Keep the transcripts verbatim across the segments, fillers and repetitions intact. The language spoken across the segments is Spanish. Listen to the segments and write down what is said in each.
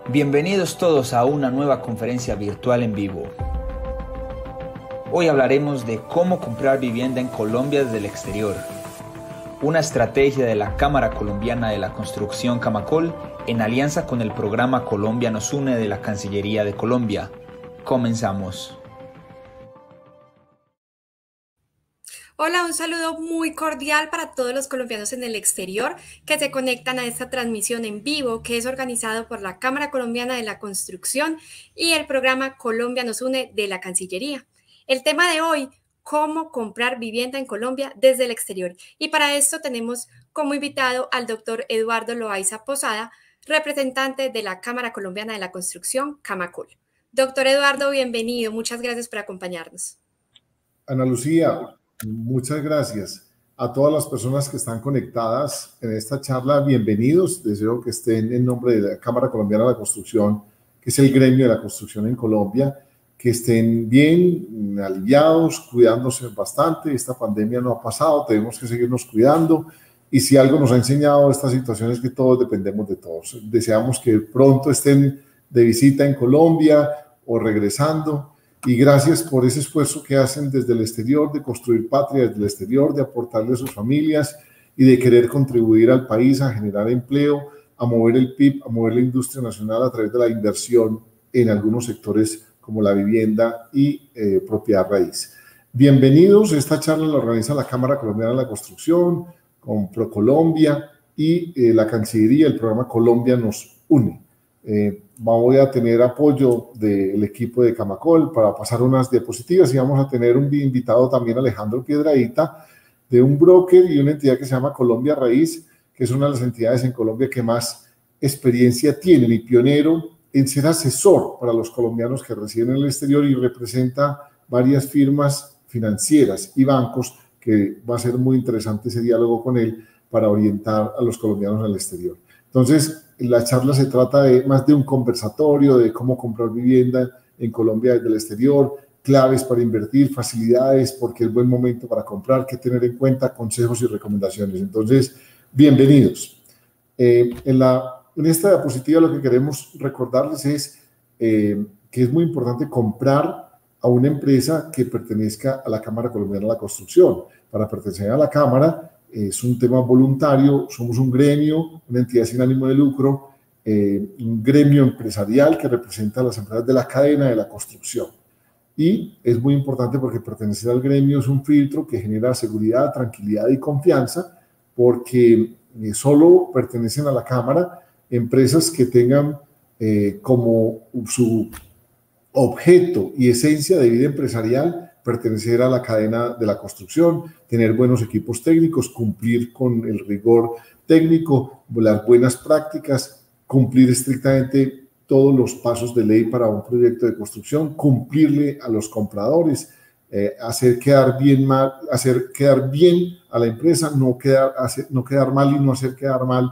Bienvenidos todos a una nueva conferencia virtual en vivo. Hoy hablaremos de cómo comprar vivienda en Colombia desde el exterior. Una estrategia de la Cámara Colombiana de la Construcción Camacol en alianza con el programa Colombia nos une de la Cancillería de Colombia. Comenzamos. Hola, un saludo muy cordial para todos los colombianos en el exterior que se conectan a esta transmisión en vivo que es organizado por la Cámara Colombiana de la Construcción y el programa Colombia nos une de la Cancillería. El tema de hoy, cómo comprar vivienda en Colombia desde el exterior. Y para esto tenemos como invitado al doctor Eduardo Loaiza Posada, representante de la Cámara Colombiana de la Construcción, Camacol. Doctor Eduardo, bienvenido. Muchas gracias por acompañarnos. Ana Lucía, muchas gracias. A todas las personas que están conectadas en esta charla, bienvenidos. Deseo que estén en nombre de la Cámara Colombiana de la Construcción, que es el gremio de la construcción en Colombia, que estén bien, aliviados, cuidándose bastante. Esta pandemia no ha pasado, tenemos que seguirnos cuidando. Y si algo nos ha enseñado esta situación es que todos dependemos de todos. Deseamos que pronto estén de visita en Colombia o regresando. Y gracias por ese esfuerzo que hacen desde el exterior, de construir patria desde el exterior, de aportarle a sus familias y de querer contribuir al país a generar empleo, a mover el P I B, a mover la industria nacional a través de la inversión en algunos sectores como la vivienda y eh, propiedad raíz. Bienvenidos, esta charla la organiza la Cámara Colombiana de la Construcción, con ProColombia y eh, la Cancillería, el programa Colombia nos une. Eh, voy a tener apoyo del equipo de Camacol para pasar unas diapositivas y vamos a tener un invitado también, Alejandro Piedradita, de un broker y una entidad que se llama Colombia Raíz, que es una de las entidades en Colombia que más experiencia tiene y pionero en ser asesor para los colombianos que residen en el exterior y representa varias firmas financieras y bancos, que va a ser muy interesante ese diálogo con él para orientar a los colombianos al exterior. Entonces, la charla se trata de más de un conversatorio de cómo comprar vivienda en Colombia desde el exterior, claves para invertir, facilidades, porque es buen momento para comprar, qué tener en cuenta, consejos y recomendaciones. Entonces, bienvenidos. Eh, en, la, en esta diapositiva lo que queremos recordarles es eh, que es muy importante comprar a una empresa que pertenezca a la Cámara Colombiana de la Construcción. Para pertenecer a la Cámara es un tema voluntario, somos un gremio, una entidad sin ánimo de lucro, eh, un gremio empresarial que representa a las empresas de la cadena de la construcción. Y es muy importante porque pertenecer al gremio es un filtro que genera seguridad, tranquilidad y confianza, porque eh, solo pertenecen a la Cámara empresas que tengan eh, como su objeto y esencia de vida empresarial pertenecer a la cadena de la construcción, tener buenos equipos técnicos, cumplir con el rigor técnico, las buenas prácticas, cumplir estrictamente todos los pasos de ley para un proyecto de construcción, cumplirle a los compradores, eh, hacer quedar bien mal, hacer quedar bien a la empresa, no quedar, hacer, no quedar mal y no hacer quedar mal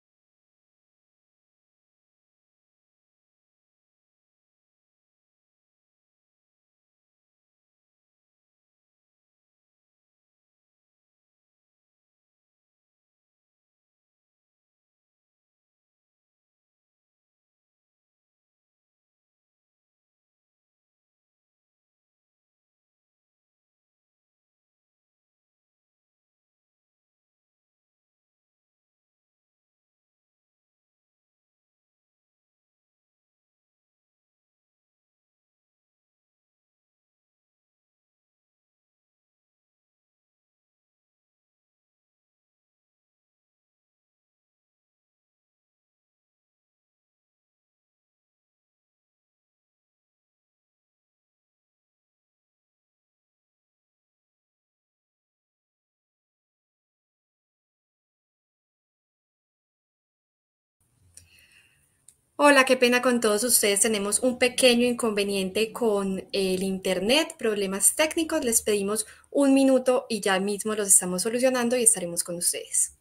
Hola, qué pena con todos ustedes. Tenemos un pequeño inconveniente con el internet, problemas técnicos. Les pedimos un minuto y ya mismo los estamos solucionando y estaremos con ustedes.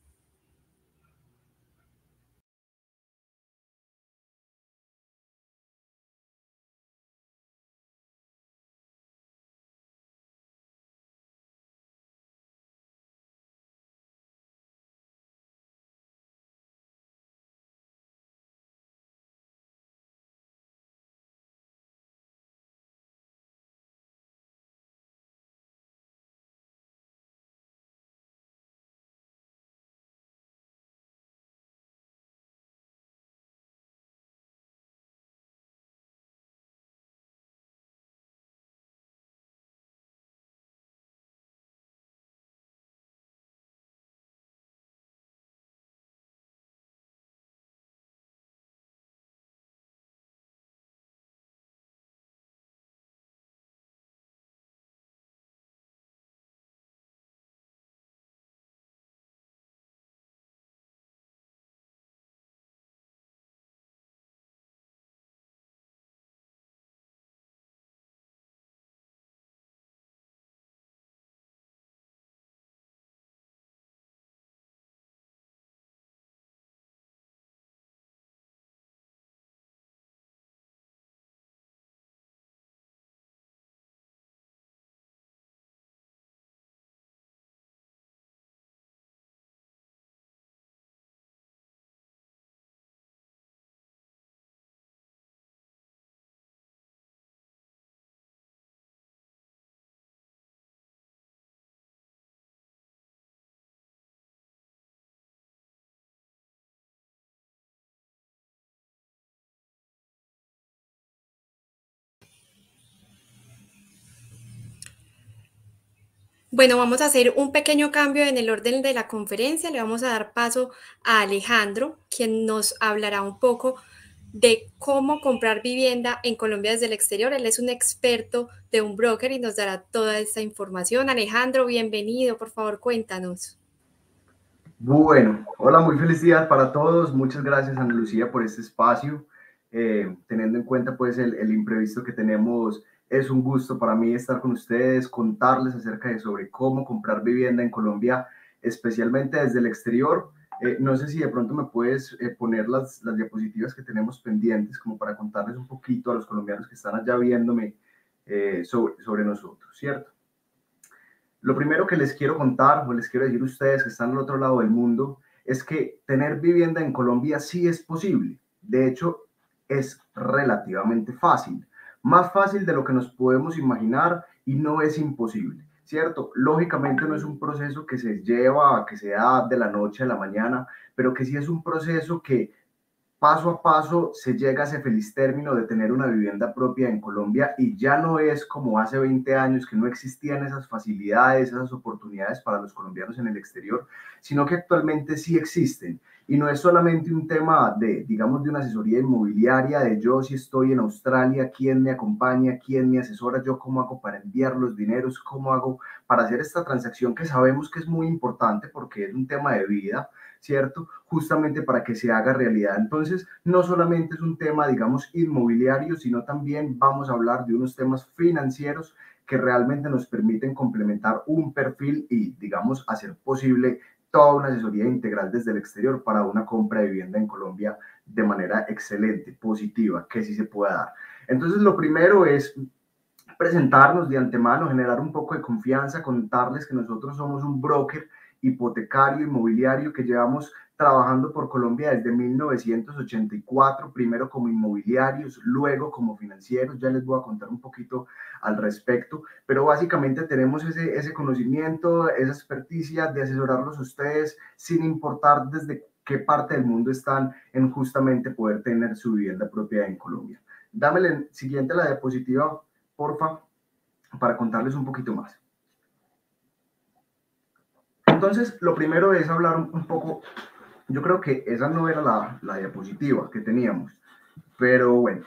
Bueno, vamos a hacer un pequeño cambio en el orden de la conferencia. Le vamos a dar paso a Alejandro, quien nos hablará un poco de cómo comprar vivienda en Colombia desde el exterior. Él es un experto de un broker y nos dará toda esta información. Alejandro, bienvenido. Por favor, cuéntanos. Bueno, hola, muy feliz día para todos. Muchas gracias, Ana Lucía, por este espacio. Eh, teniendo en cuenta pues el, el imprevisto que tenemos, es un gusto para mí estar con ustedes, contarles acerca de sobre cómo comprar vivienda en Colombia, especialmente desde el exterior. Eh, no sé si de pronto me puedes eh, poner las, las diapositivas que tenemos pendientes como para contarles un poquito a los colombianos que están allá viéndome eh, sobre, sobre nosotros, ¿cierto? Lo primero que les quiero contar o les quiero decir a ustedes que están al otro lado del mundo es que tener vivienda en Colombia sí es posible. De hecho, es relativamente fácil. Más fácil de lo que nos podemos imaginar y no es imposible, ¿cierto? Lógicamente no es un proceso que se lleva, que se da de la noche a la mañana, pero que sí es un proceso que paso a paso se llega a ese feliz término de tener una vivienda propia en Colombia y ya no es como hace veinte años que no existían esas facilidades, esas oportunidades para los colombianos en el exterior, sino que actualmente sí existen. Y no es solamente un tema de, digamos, de una asesoría inmobiliaria, de yo si estoy en Australia, quién me acompaña, quién me asesora, yo cómo hago para enviar los dineros, cómo hago para hacer esta transacción que sabemos que es muy importante porque es un tema de vida, ¿cierto? Justamente para que se haga realidad. Entonces, no solamente es un tema, digamos, inmobiliario, sino también vamos a hablar de unos temas financieros que realmente nos permiten complementar un perfil y, digamos, hacer posible toda una asesoría integral desde el exterior para una compra de vivienda en Colombia de manera excelente, positiva, que sí se pueda dar. Entonces, lo primero es presentarnos de antemano, generar un poco de confianza, contarles que nosotros somos un broker hipotecario inmobiliario que llevamos trabajando por Colombia desde mil novecientos ochenta y cuatro, primero como inmobiliarios, luego como financieros. Ya les voy a contar un poquito al respecto, pero básicamente tenemos ese, ese conocimiento, esa experticia de asesorarlos a ustedes sin importar desde qué parte del mundo están en justamente poder tener su vivienda propia en Colombia. Dame la siguiente, la diapositiva, porfa, para contarles un poquito más. Entonces, lo primero es hablar un, un poco, yo creo que esa no era la, la diapositiva que teníamos, pero bueno,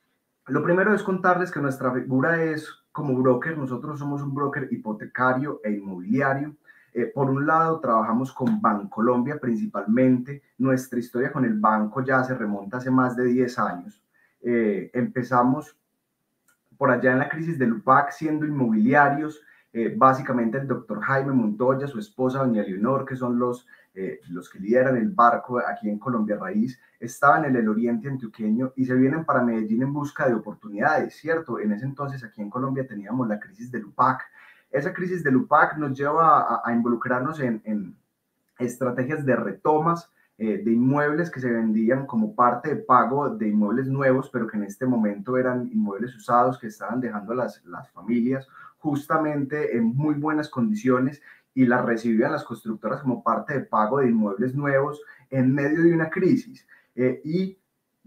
lo primero es contarles que nuestra figura es como broker. Nosotros somos un broker hipotecario e inmobiliario. Eh, por un lado, trabajamos con Bancolombia principalmente. Nuestra historia con el banco ya se remonta hace más de diez años. Eh, empezamos por allá en la crisis del U P A C siendo inmobiliarios. Eh, básicamente el doctor Jaime Montoya, su esposa doña Leonor, que son los, eh, los que lideran el barco aquí en Colombia Raíz, estaban en el oriente antioqueño y se vienen para Medellín en busca de oportunidades, ¿cierto? En ese entonces aquí en Colombia teníamos la crisis del U P A C. Esa crisis del U P A C nos lleva a, a involucrarnos en, en estrategias de retomas eh, de inmuebles que se vendían como parte de pago de inmuebles nuevos, pero que en este momento eran inmuebles usados que estaban dejando las, las familias justamente en muy buenas condiciones y las recibían las constructoras como parte de pago de inmuebles nuevos en medio de una crisis. Eh, y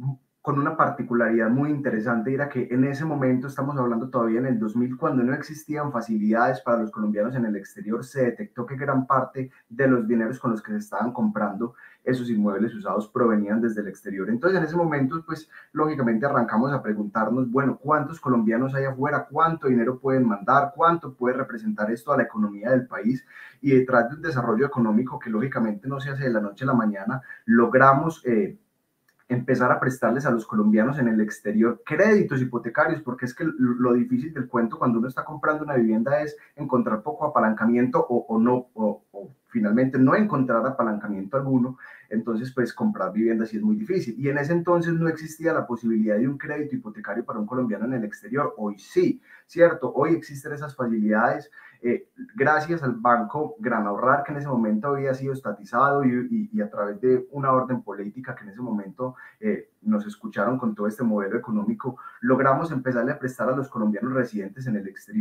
con una particularidad muy interesante, era que en ese momento, estamos hablando todavía en el dos mil, cuando no existían facilidades para los colombianos en el exterior, se detectó que gran parte de los dineros con los que se estaban comprando esos inmuebles usados provenían desde el exterior. Entonces, en ese momento, pues, lógicamente arrancamos a preguntarnos, bueno, ¿cuántos colombianos hay afuera? ¿Cuánto dinero pueden mandar? ¿Cuánto puede representar esto a la economía del país? Y detrás de un desarrollo económico que lógicamente no se hace de la noche a la mañana, logramos eh, empezar a prestarles a los colombianos en el exterior créditos hipotecarios, porque es que lo difícil del cuento cuando uno está comprando una vivienda es encontrar poco apalancamiento o, o no, o, o finalmente no encontrar apalancamiento alguno. Entonces, pues comprar viviendas sí es muy difícil. Y en ese entonces no existía la posibilidad de un crédito hipotecario para un colombiano en el exterior. Hoy sí, ¿cierto? Hoy existen esas facilidades eh, gracias al Banco Gran Ahorrar, que en ese momento había sido estatizado y, y, y a través de una orden política que en ese momento eh, nos escucharon con todo este modelo económico, logramos empezarle a prestar a los colombianos residentes en el exterior.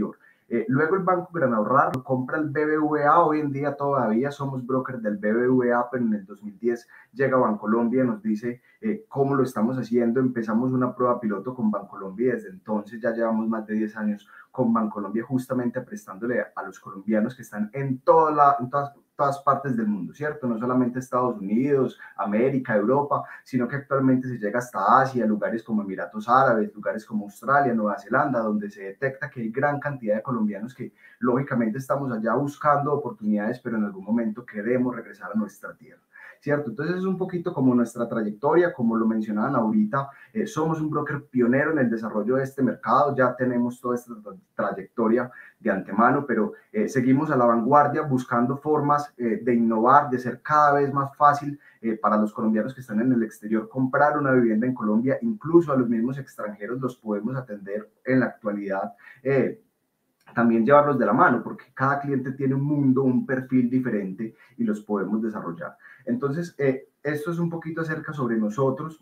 Eh, luego el Banco Gran Ahorrar lo compra el B B V A. Hoy en día todavía somos broker del B B V A, pero en el dos mil diez llega Bancolombia y nos dice eh, cómo lo estamos haciendo. Empezamos una prueba piloto con Bancolombia y desde entonces ya llevamos más de diez años con Bancolombia, justamente prestándole a los colombianos que están en, toda la, en todas, todas partes del mundo, ¿cierto? No solamente Estados Unidos, América, Europa, sino que actualmente se llega hasta Asia, lugares como Emiratos Árabes, lugares como Australia, Nueva Zelanda, donde se detecta que hay gran cantidad de colombianos que lógicamente estamos allá buscando oportunidades, pero en algún momento queremos regresar a nuestra tierra, ¿cierto? Entonces es un poquito como nuestra trayectoria, como lo mencionaban ahorita, eh, somos un broker pionero en el desarrollo de este mercado, ya tenemos toda esta trayectoria de antemano, pero eh, seguimos a la vanguardia buscando formas eh, de innovar, de ser cada vez más fácil eh, para los colombianos que están en el exterior comprar una vivienda en Colombia, incluso a los mismos extranjeros los podemos atender en la actualidad, eh, también llevarlos de la mano, porque cada cliente tiene un mundo, un perfil diferente y los podemos desarrollar. Entonces, eh, esto es un poquito acerca sobre nosotros,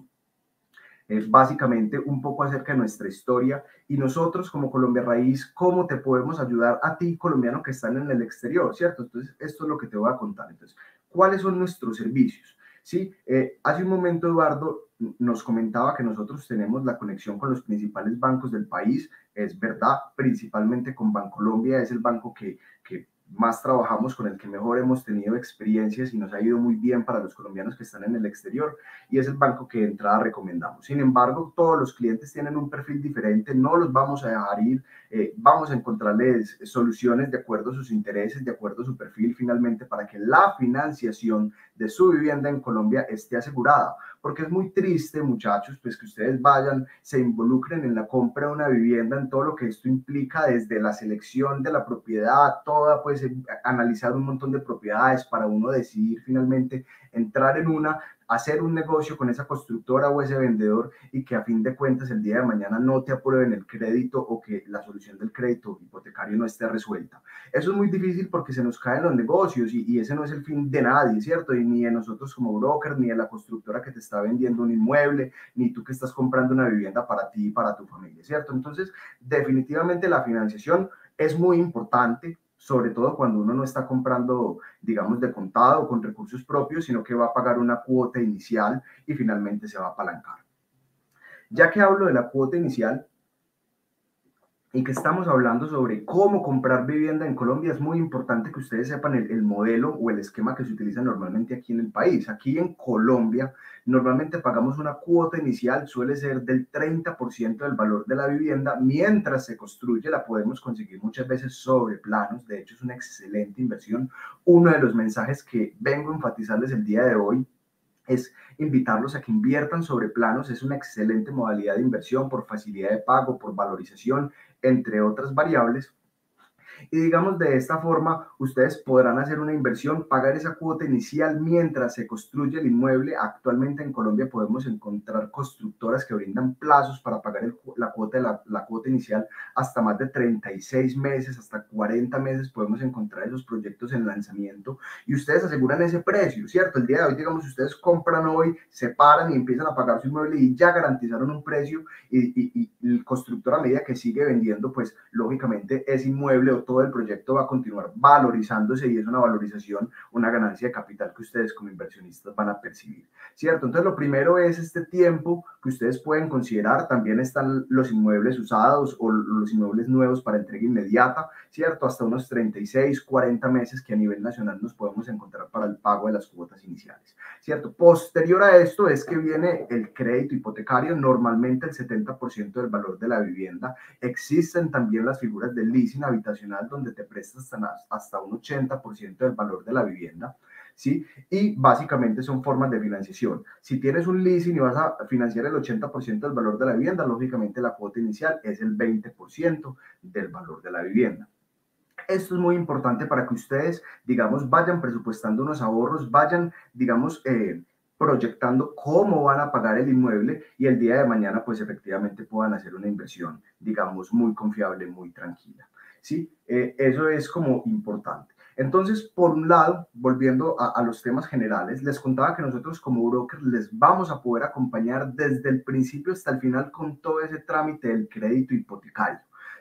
es básicamente un poco acerca de nuestra historia y nosotros como Colombia Raíz, cómo te podemos ayudar a ti, colombiano, que están en el exterior, ¿cierto? Entonces, esto es lo que te voy a contar. Entonces, ¿cuáles son nuestros servicios? Sí, eh, hace un momento Eduardo nos comentaba que nosotros tenemos la conexión con los principales bancos del país, es verdad, principalmente con Bancolombia, es el banco que, que más trabajamos, con el que mejor hemos tenido experiencias y nos ha ido muy bien para los colombianos que están en el exterior, y es el banco que de entrada recomendamos. Sin embargo, todos los clientes tienen un perfil diferente, no los vamos a dejar ir, eh, vamos a encontrarles soluciones de acuerdo a sus intereses, de acuerdo a su perfil, finalmente, para que la financiación de su vivienda en Colombia esté asegurada, porque es muy triste, muchachos, pues que ustedes vayan, se involucren en la compra de una vivienda, en todo lo que esto implica, desde la selección de la propiedad, toda, pues analizar un montón de propiedades para uno decidir finalmente entrar en una, hacer un negocio con esa constructora o ese vendedor y que a fin de cuentas el día de mañana no te aprueben el crédito o que la solución del crédito hipotecario no esté resuelta. Eso es muy difícil porque se nos caen los negocios y, y ese no es el fin de nadie, ¿cierto? Y ni de nosotros como broker, ni de la constructora que te está vendiendo un inmueble, ni tú que estás comprando una vivienda para ti y para tu familia, ¿cierto? Entonces, definitivamente la financiación es muy importante, sobre todo cuando uno no está comprando, digamos, de contado o con recursos propios, sino que va a pagar una cuota inicial y finalmente se va a apalancar. Ya que hablo de la cuota inicial y que estamos hablando sobre cómo comprar vivienda en Colombia, es muy importante que ustedes sepan el, el modelo o el esquema que se utiliza normalmente aquí en el país. Aquí en Colombia, normalmente pagamos una cuota inicial, suele ser del treinta por ciento del valor de la vivienda. Mientras se construye, la podemos conseguir muchas veces sobre planos. De hecho, es una excelente inversión. Uno de los mensajes que vengo a enfatizarles el día de hoy es invitarlos a que inviertan sobre planos. Es una excelente modalidad de inversión por facilidad de pago, por valorización, entre otras variables. Y digamos, de esta forma, ustedes podrán hacer una inversión, pagar esa cuota inicial mientras se construye el inmueble. Actualmente en Colombia podemos encontrar constructoras que brindan plazos para pagar el, la, cuota de la, la cuota inicial hasta más de treinta y seis meses, hasta cuarenta meses podemos encontrar esos proyectos en lanzamiento y ustedes aseguran ese precio, ¿cierto? El día de hoy, digamos, ustedes compran hoy, se paran y empiezan a pagar su inmueble y ya garantizaron un precio y, y, y el constructor, a medida que sigue vendiendo, pues lógicamente ese inmueble o todo el proyecto va a continuar valorizándose y es una valorización, una ganancia de capital que ustedes como inversionistas van a percibir, ¿cierto? Entonces lo primero es este tiempo que ustedes pueden considerar. También están los inmuebles usados o los inmuebles nuevos para entrega inmediata, ¿cierto? Hasta unos treinta y seis, cuarenta meses que a nivel nacional nos podemos encontrar para el pago de las cuotas iniciales, ¿cierto? Posterior a esto es que viene el crédito hipotecario, normalmente el setenta por ciento del valor de la vivienda. Existen también las figuras del leasing habitacional, donde te prestas hasta un ochenta por ciento del valor de la vivienda, ¿sí? Y básicamente son formas de financiación. Si tienes un leasing y vas a financiar el ochenta por ciento del valor de la vivienda, lógicamente la cuota inicial es el veinte por ciento del valor de la vivienda. Esto es muy importante para que ustedes, digamos, vayan presupuestando unos ahorros, vayan, digamos, eh, proyectando cómo van a pagar el inmueble y el día de mañana, pues efectivamente puedan hacer una inversión, digamos, muy confiable, muy tranquila. ¿Sí? Eh, eso es como importante. Entonces, por un lado, volviendo a, a los temas generales, les contaba que nosotros como broker les vamos a poder acompañar desde el principio hasta el final con todo ese trámite del crédito hipotecario,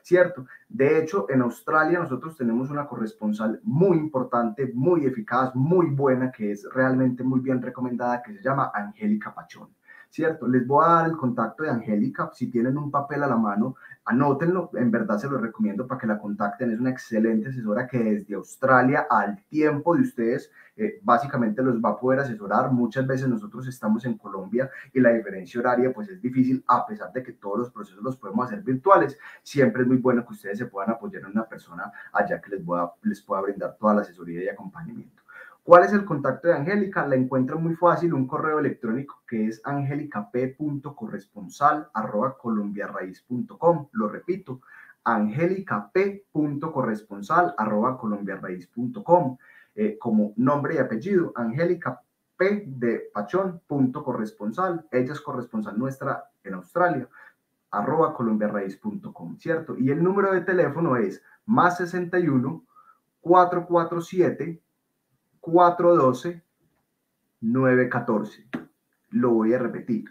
¿cierto? De hecho, en Australia nosotros tenemos una corresponsal muy importante, muy eficaz, muy buena, que es realmente muy bien recomendada, que se llama Angélica Pachón, ¿cierto? Les voy a dar el contacto de Angélica. Si tienen un papel a la mano, anótenlo, en verdad se lo recomiendo para que la contacten. Es una excelente asesora que desde Australia, al tiempo de ustedes, eh, básicamente los va a poder asesorar. Muchas veces nosotros estamos en Colombia y la diferencia horaria pues es difícil, a pesar de que todos los procesos los podemos hacer virtuales. Siempre es muy bueno que ustedes se puedan apoyar en una persona allá que les, voy a, les pueda brindar toda la asesoría y acompañamiento. ¿Cuál es el contacto de Angélica? La encuentran muy fácil, un correo electrónico que es angelicap punto corresponsal arroba colombiarraiz punto com. Lo repito, angelicap punto corresponsal arroba colombiarraiz punto com. Eh, como nombre y apellido, Angélica P de Pachón, punto corresponsal. Ella es corresponsal nuestra en Australia, arroba colombiarraiz punto com, ¿cierto? Y el número de teléfono es más sesenta y uno, cuatrocientos cuarenta y siete, cuatrocientos doce, novecientos catorce. Lo voy a repetir.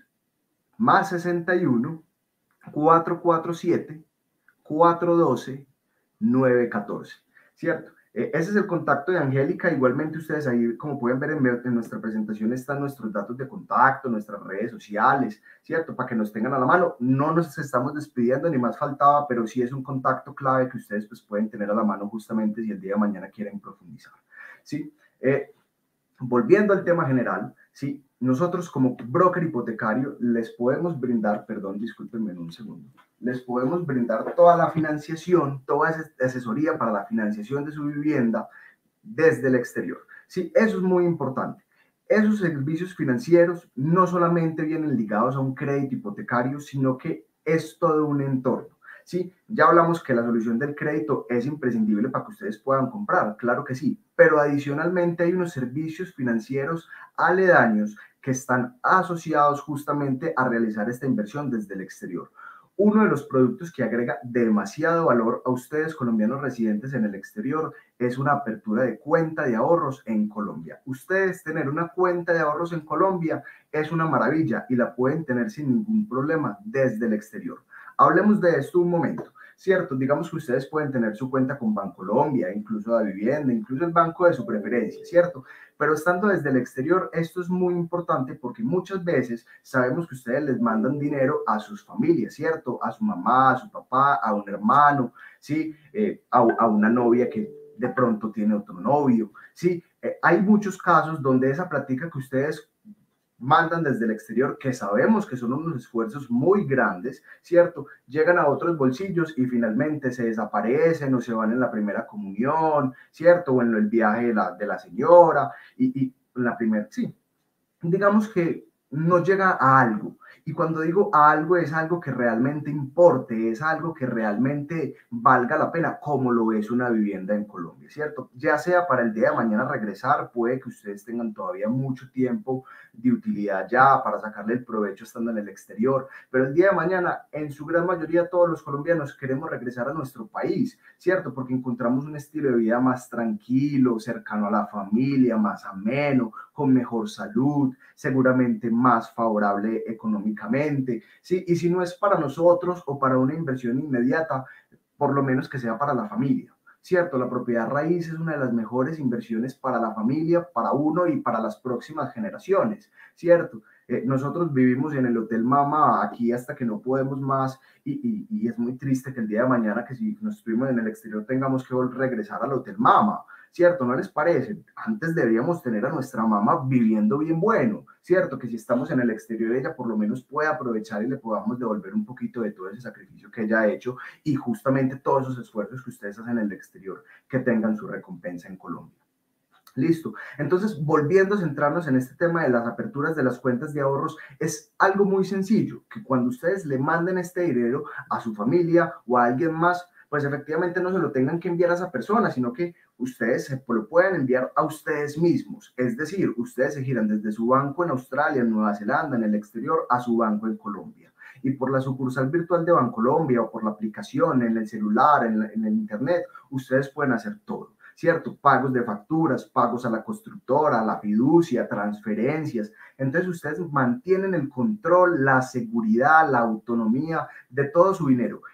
Más sesenta y uno, cuatrocientos cuarenta y siete, cuatrocientos doce, novecientos catorce. ¿Cierto? Eh, ese es el contacto de Angélica. Igualmente ustedes ahí, como pueden ver en, en nuestra presentación, están nuestros datos de contacto, nuestras redes sociales, ¿cierto? Para que nos tengan a la mano. No nos estamos despidiendo, ni más faltaba, pero sí es un contacto clave que ustedes pues, pueden tener a la mano justamente si el día de mañana quieren profundizar, ¿sí? Eh, volviendo al tema general, ¿sí? Nosotros como broker hipotecario les podemos brindar, perdón, discúlpenme en un segundo, les podemos brindar toda la financiación, toda esa asesoría para la financiación de su vivienda desde el exterior. Sí, eso es muy importante. Esos servicios financieros no solamente vienen ligados a un crédito hipotecario, sino que es todo un entorno. Sí, ya hablamos que la solución del crédito es imprescindible para que ustedes puedan comprar, claro que sí, pero adicionalmente hay unos servicios financieros aledaños que están asociados justamente a realizar esta inversión desde el exterior. Uno de los productos que agrega demasiado valor a ustedes colombianos residentes en el exterior es una apertura de cuenta de ahorros en Colombia. Ustedes tener una cuenta de ahorros en Colombia es una maravilla y la pueden tener sin ningún problema desde el exterior. Hablemos de esto un momento, ¿cierto? Digamos que ustedes pueden tener su cuenta con Bancolombia, incluso la vivienda, incluso el banco de su preferencia, ¿cierto? Pero estando desde el exterior, esto es muy importante porque muchas veces sabemos que ustedes les mandan dinero a sus familias, ¿cierto? A su mamá, a su papá, a un hermano, ¿sí? Eh, a, a una novia que de pronto tiene otro novio, ¿sí? Eh, hay muchos casos donde esa plática que ustedes mandan desde el exterior, que sabemos que son unos esfuerzos muy grandes, ¿cierto? Llegan a otros bolsillos y finalmente se desaparecen o se van en la primera comunión, ¿cierto? O en el viaje de la, de la señora y, y la primera, sí. Digamos que no llega a algo. Y cuando digo a algo, es algo que realmente importe, es algo que realmente valga la pena, como lo es una vivienda en Colombia, ¿cierto? Ya sea para el día de mañana regresar, puede que ustedes tengan todavía mucho tiempo de utilidad ya para sacarle el provecho estando en el exterior, pero el día de mañana, en su gran mayoría, todos los colombianos queremos regresar a nuestro país, ¿cierto? Porque encontramos un estilo de vida más tranquilo, cercano a la familia, más ameno, con mejor salud, seguramente más favorable económicamente, ¿sí? Y si no es para nosotros o para una inversión inmediata, por lo menos que sea para la familia, ¿cierto? La propiedad raíz es una de las mejores inversiones para la familia, para uno y para las próximas generaciones, ¿cierto? Eh, nosotros vivimos en el Hotel Mama aquí hasta que no podemos más y, y, y es muy triste que el día de mañana que si nos estuvimos en el exterior tengamos que regresar al Hotel Mama, ¿cierto? ¿No les parece? Antes deberíamos tener a nuestra mamá viviendo bien bueno, ¿cierto? Que si estamos en el exterior ella por lo menos pueda aprovechar y le podamos devolver un poquito de todo ese sacrificio que ella ha hecho y justamente todos esos esfuerzos que ustedes hacen en el exterior que tengan su recompensa en Colombia. Listo. Entonces, volviendo a centrarnos en este tema de las aperturas de las cuentas de ahorros, es algo muy sencillo, que cuando ustedes le manden este dinero a su familia o a alguien más, pues efectivamente no se lo tengan que enviar a esa persona, sino que ustedes se lo pueden enviar a ustedes mismos. Es decir, ustedes se giran desde su banco en Australia, en Nueva Zelanda, en el exterior, a su banco en Colombia. Y por la sucursal virtual de Bancolombia o por la aplicación, en el celular, en, la, en el internet, ustedes pueden hacer todo, ¿cierto? Pagos de facturas, pagos a la constructora, a la fiducia, transferencias. Entonces ustedes mantienen el control, la seguridad, la autonomía de todo su dinero.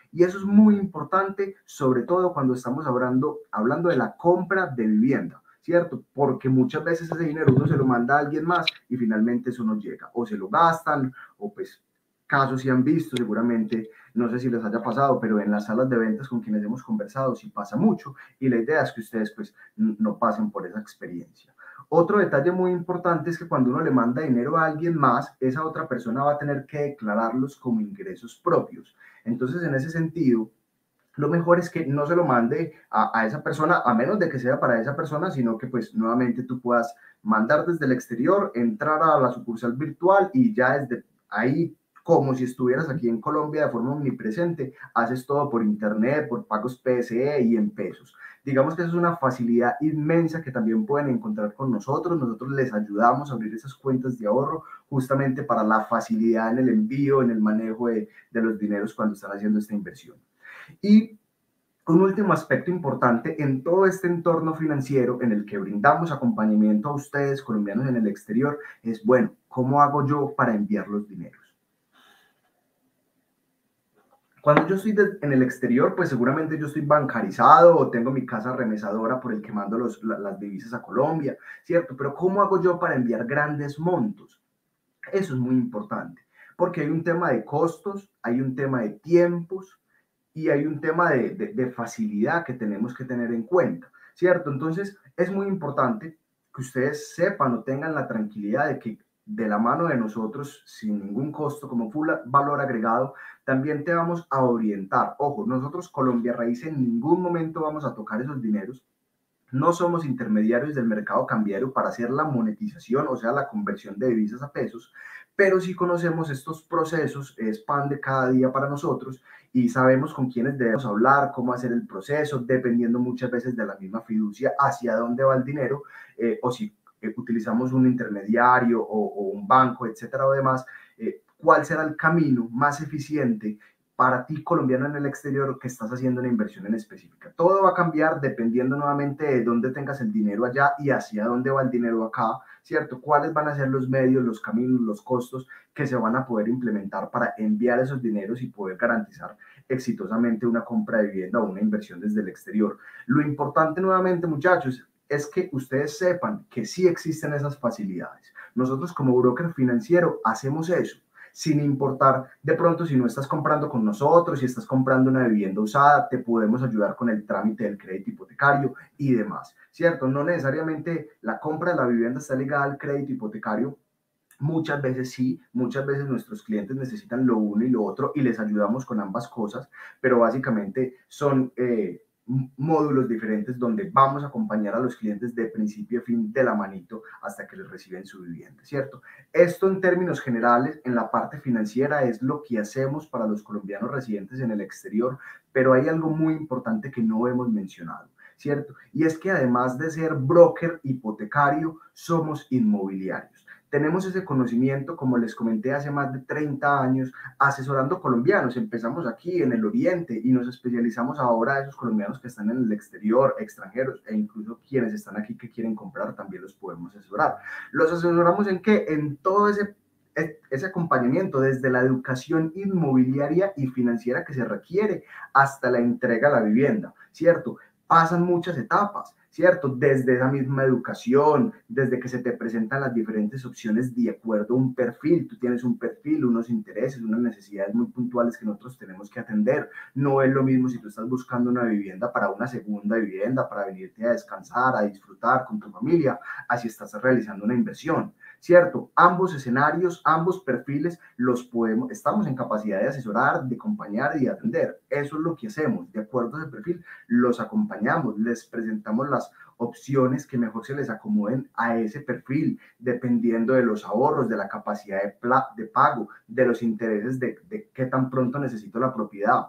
Y eso es muy importante, sobre todo cuando estamos hablando, hablando de la compra de vivienda, ¿cierto? Porque muchas veces ese dinero uno se lo manda a alguien más y finalmente eso no llega, o se lo gastan, o pues casos sí han visto, seguramente, no sé si les haya pasado, pero en las salas de ventas con quienes hemos conversado sí pasa mucho, y la idea es que ustedes pues no pasen por esa experiencia. Otro detalle muy importante es que cuando uno le manda dinero a alguien más, esa otra persona va a tener que declararlos como ingresos propios. Entonces, en ese sentido, lo mejor es que no se lo mande a, a esa persona, a menos de que sea para esa persona, sino que pues nuevamente tú puedas mandar desde el exterior, entrar a la sucursal virtual y ya desde ahí, como si estuvieras aquí en Colombia de forma omnipresente, haces todo por internet, por pagos P S E y en pesos. Digamos que eso es una facilidad inmensa que también pueden encontrar con nosotros. Nosotros les ayudamos a abrir esas cuentas de ahorro justamente para la facilidad en el envío, en el manejo de, de los dineros cuando están haciendo esta inversión. Y un último aspecto importante en todo este entorno financiero en el que brindamos acompañamiento a ustedes, colombianos en el exterior, es, bueno, ¿cómo hago yo para enviar los dineros? Cuando yo estoy de, en el exterior, pues seguramente yo estoy bancarizado o tengo mi casa remesadora por el que mando los, la, las divisas a Colombia, ¿cierto? Pero ¿cómo hago yo para enviar grandes montos? Eso es muy importante, porque hay un tema de costos, hay un tema de tiempos, y hay un tema de, de, de facilidad que tenemos que tener en cuenta, ¿cierto? Entonces, es muy importante que ustedes sepan o tengan la tranquilidad de que de la mano de nosotros, sin ningún costo, como full valor agregado, también te vamos a orientar. Ojo, nosotros Colombia Raíz en ningún momento vamos a tocar esos dineros. No somos intermediarios del mercado cambiario para hacer la monetización, o sea, la conversión de divisas a pesos, pero sí conocemos estos procesos, es pan de cada día para nosotros y sabemos con quiénes debemos hablar, cómo hacer el proceso, dependiendo muchas veces de la misma fiducia hacia dónde va el dinero, eh, o si eh, utilizamos un intermediario o, o un banco, etcétera, o demás, eh, cuál será el camino más eficiente para ti, colombiano en el exterior, que estás haciendo una inversión en específica. Todo va a cambiar dependiendo nuevamente de dónde tengas el dinero allá y hacia dónde va el dinero acá, ¿cierto? ¿Cuáles van a ser los medios, los caminos, los costos que se van a poder implementar para enviar esos dineros y poder garantizar exitosamente una compra de vivienda o una inversión desde el exterior? Lo importante nuevamente, muchachos, es que ustedes sepan que sí existen esas facilidades. Nosotros como broker financiero hacemos eso, sin importar de pronto si no estás comprando con nosotros, si estás comprando una vivienda usada, te podemos ayudar con el trámite del crédito hipotecario y demás, ¿cierto? No necesariamente la compra de la vivienda está ligada al crédito hipotecario. Muchas veces sí, muchas veces nuestros clientes necesitan lo uno y lo otro y les ayudamos con ambas cosas, pero básicamente son eh, módulos diferentes donde vamos a acompañar a los clientes de principio a fin de la manito hasta que les reciben su vivienda, ¿cierto? Esto en términos generales, en la parte financiera, es lo que hacemos para los colombianos residentes en el exterior, pero hay algo muy importante que no hemos mencionado, ¿cierto? Y es que además de ser broker hipotecario, somos inmobiliarios. Tenemos ese conocimiento, como les comenté, hace más de treinta años, asesorando colombianos. Empezamos aquí en el Oriente y nos especializamos ahora a esos colombianos que están en el exterior, extranjeros, e incluso quienes están aquí que quieren comprar, también los podemos asesorar. ¿Los asesoramos en qué? En todo ese, ese acompañamiento, desde la educación inmobiliaria y financiera que se requiere hasta la entrega de la vivienda, ¿cierto? Pasan muchas etapas, ¿cierto? Desde esa misma educación, desde que se te presentan las diferentes opciones de acuerdo a un perfil. Tú tienes un perfil, unos intereses, unas necesidades muy puntuales que nosotros tenemos que atender. No es lo mismo si tú estás buscando una vivienda para una segunda vivienda, para venirte a descansar, a disfrutar con tu familia, así estás realizando una inversión, ¿cierto? Ambos escenarios, ambos perfiles los podemos, estamos en capacidad de asesorar, de acompañar y de atender. Eso es lo que hacemos. De acuerdo a ese perfil, los acompañamos, les presentamos las opciones que mejor se les acomoden a ese perfil, dependiendo de los ahorros, de la capacidad de, de pago, de los intereses, de, de qué tan pronto necesito la propiedad.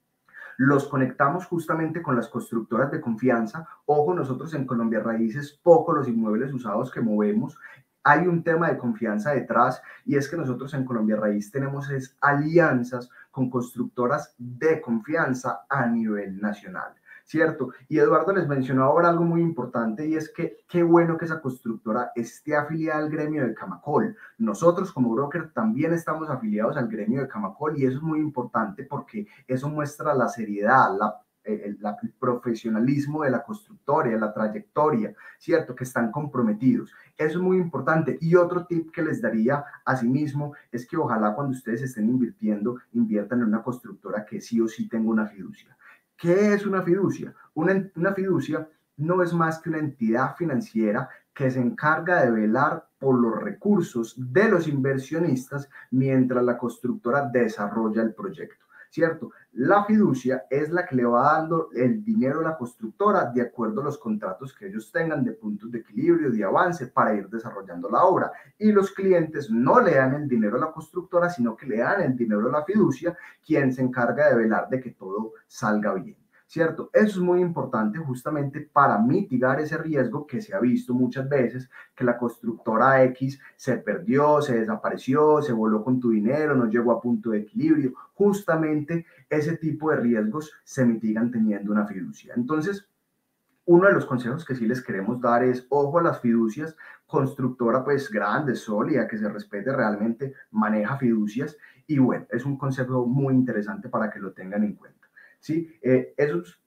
Los conectamos justamente con las constructoras de confianza. Ojo, nosotros en Colombia Raíces, poco los inmuebles usados que movemos. Hay un tema de confianza detrás y es que nosotros en Colombia Raíz tenemos es alianzas con constructoras de confianza a nivel nacional. ¿cierto? Y Eduardo les mencionó ahora algo muy importante, y es que qué bueno que esa constructora esté afiliada al gremio de Camacol. Nosotros como broker también estamos afiliados al gremio de Camacol, y eso es muy importante porque eso muestra la seriedad, la El, la, el profesionalismo de la constructora, la trayectoria, ¿cierto? Que están comprometidos. Eso es muy importante. Y otro tip que les daría asimismo es que ojalá cuando ustedes estén invirtiendo, inviertan en una constructora que sí o sí tenga una fiducia. ¿Qué es una fiducia? Una, una fiducia no es más que una entidad financiera que se encarga de velar por los recursos de los inversionistas mientras la constructora desarrolla el proyecto, ¿cierto? La fiducia es la que le va dando el dinero a la constructora de acuerdo a los contratos que ellos tengan de puntos de equilibrio, de avance para ir desarrollando la obra. Y los clientes no le dan el dinero a la constructora, sino que le dan el dinero a la fiducia, quien se encarga de velar de que todo salga bien, ¿cierto? Eso es muy importante justamente para mitigar ese riesgo que se ha visto muchas veces, que la constructora X se perdió, se desapareció, se voló con tu dinero, no llegó a punto de equilibrio. Justamente ese tipo de riesgos se mitigan teniendo una fiducia. Entonces, uno de los consejos que sí les queremos dar es, ojo a las fiducias, constructora pues grande, sólida, que se respete realmente, maneja fiducias, y bueno, es un consejo muy interesante para que lo tengan en cuenta. ¿Sí? Eh, eso es,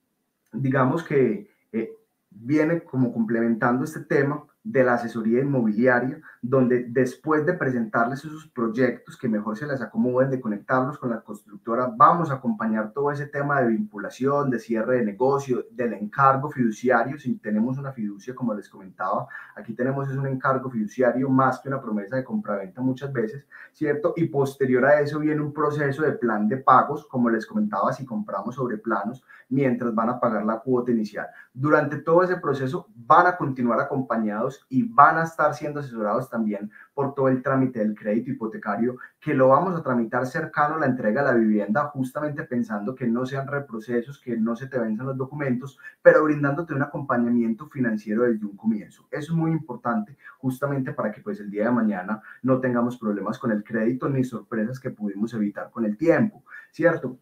digamos que eh, viene como complementando este tema de la asesoría inmobiliaria, donde después de presentarles esos proyectos que mejor se les acomoden, de conectarlos con la constructora, vamos a acompañar todo ese tema de vinculación, de cierre de negocio, del encargo fiduciario. Si tenemos una fiducia, como les comentaba, aquí tenemos es un encargo fiduciario más que una promesa de compraventa muchas veces, ¿cierto? Y posterior a eso viene un proceso de plan de pagos, como les comentaba, si compramos sobre planos, mientras van a pagar la cuota inicial. Durante todo ese proceso van a continuar acompañados y van a estar siendo asesorados también por todo el trámite del crédito hipotecario, que lo vamos a tramitar cercano a la entrega de la vivienda, justamente pensando que no sean reprocesos, que no se te venzan los documentos, pero brindándote un acompañamiento financiero desde un comienzo. Eso es muy importante, justamente para que pues el día de mañana no tengamos problemas con el crédito ni sorpresas que pudimos evitar con el tiempo, ¿cierto?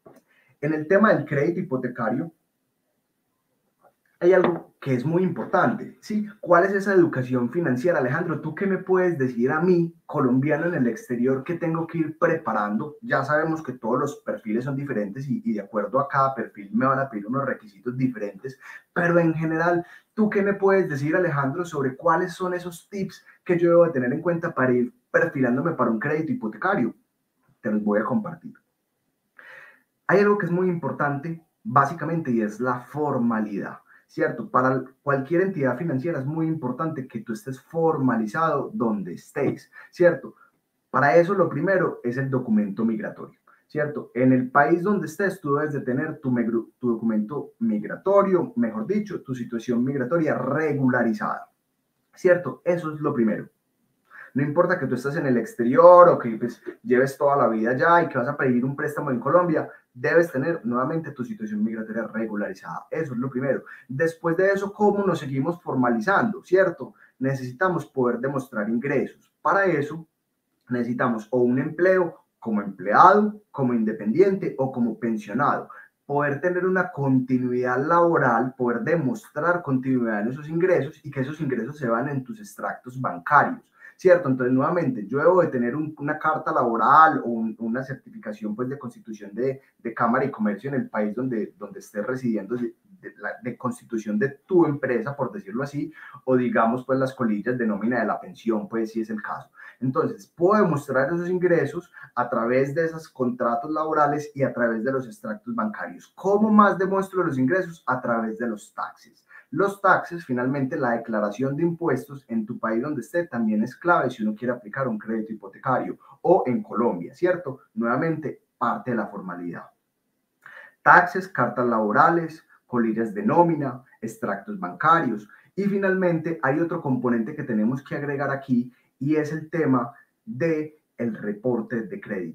En el tema del crédito hipotecario, hay algo que es muy importante, ¿sí? ¿Cuál es esa educación financiera? Alejandro, ¿tú qué me puedes decir a mí, colombiano en el exterior, que tengo que ir preparando? Ya sabemos que todos los perfiles son diferentes y, y de acuerdo a cada perfil me van a pedir unos requisitos diferentes, pero en general, ¿tú qué me puedes decir, Alejandro, sobre cuáles son esos tips que yo debo de tener en cuenta para ir perfilándome para un crédito hipotecario? Te los voy a compartir. Hay algo que es muy importante, básicamente, y es la formalidad, ¿cierto? Para cualquier entidad financiera es muy importante que tú estés formalizado donde estés, ¿cierto? Para eso lo primero es el documento migratorio, ¿cierto? En el país donde estés, tú debes de tener tu, tu documento migratorio, mejor dicho, tu situación migratoria regularizada, ¿cierto? Eso es lo primero. No importa que tú estés en el exterior o que pues, lleves toda la vida allá y que vas a pedir un préstamo en Colombia, debes tener nuevamente tu situación migratoria regularizada. Eso es lo primero. Después de eso, ¿cómo nos seguimos formalizando? ¿Cierto? Necesitamos poder demostrar ingresos. Para eso, necesitamos o un empleo como empleado, como independiente o como pensionado. Poder tener una continuidad laboral, poder demostrar continuidad en esos ingresos y que esos ingresos se van en tus extractos bancarios, ¿cierto? Entonces, nuevamente, yo debo de tener un, una carta laboral o un, una certificación pues, de constitución de, de Cámara y Comercio en el país donde, donde estés residiendo, de, de, la, de constitución de tu empresa, por decirlo así, o digamos, pues, las colillas de nómina de la pensión, pues, si es el caso. Entonces, puedo demostrar esos ingresos a través de esos contratos laborales y a través de los extractos bancarios. ¿Cómo más demuestro los ingresos? A través de los taxes. Los taxes, finalmente, la declaración de impuestos en tu país donde esté también es clave si uno quiere aplicar un crédito hipotecario o en Colombia, ¿cierto? Nuevamente, parte de la formalidad. Taxes, cartas laborales, colillas de nómina, extractos bancarios. Y finalmente, hay otro componente que tenemos que agregar aquí y es el tema del reporte de crédito.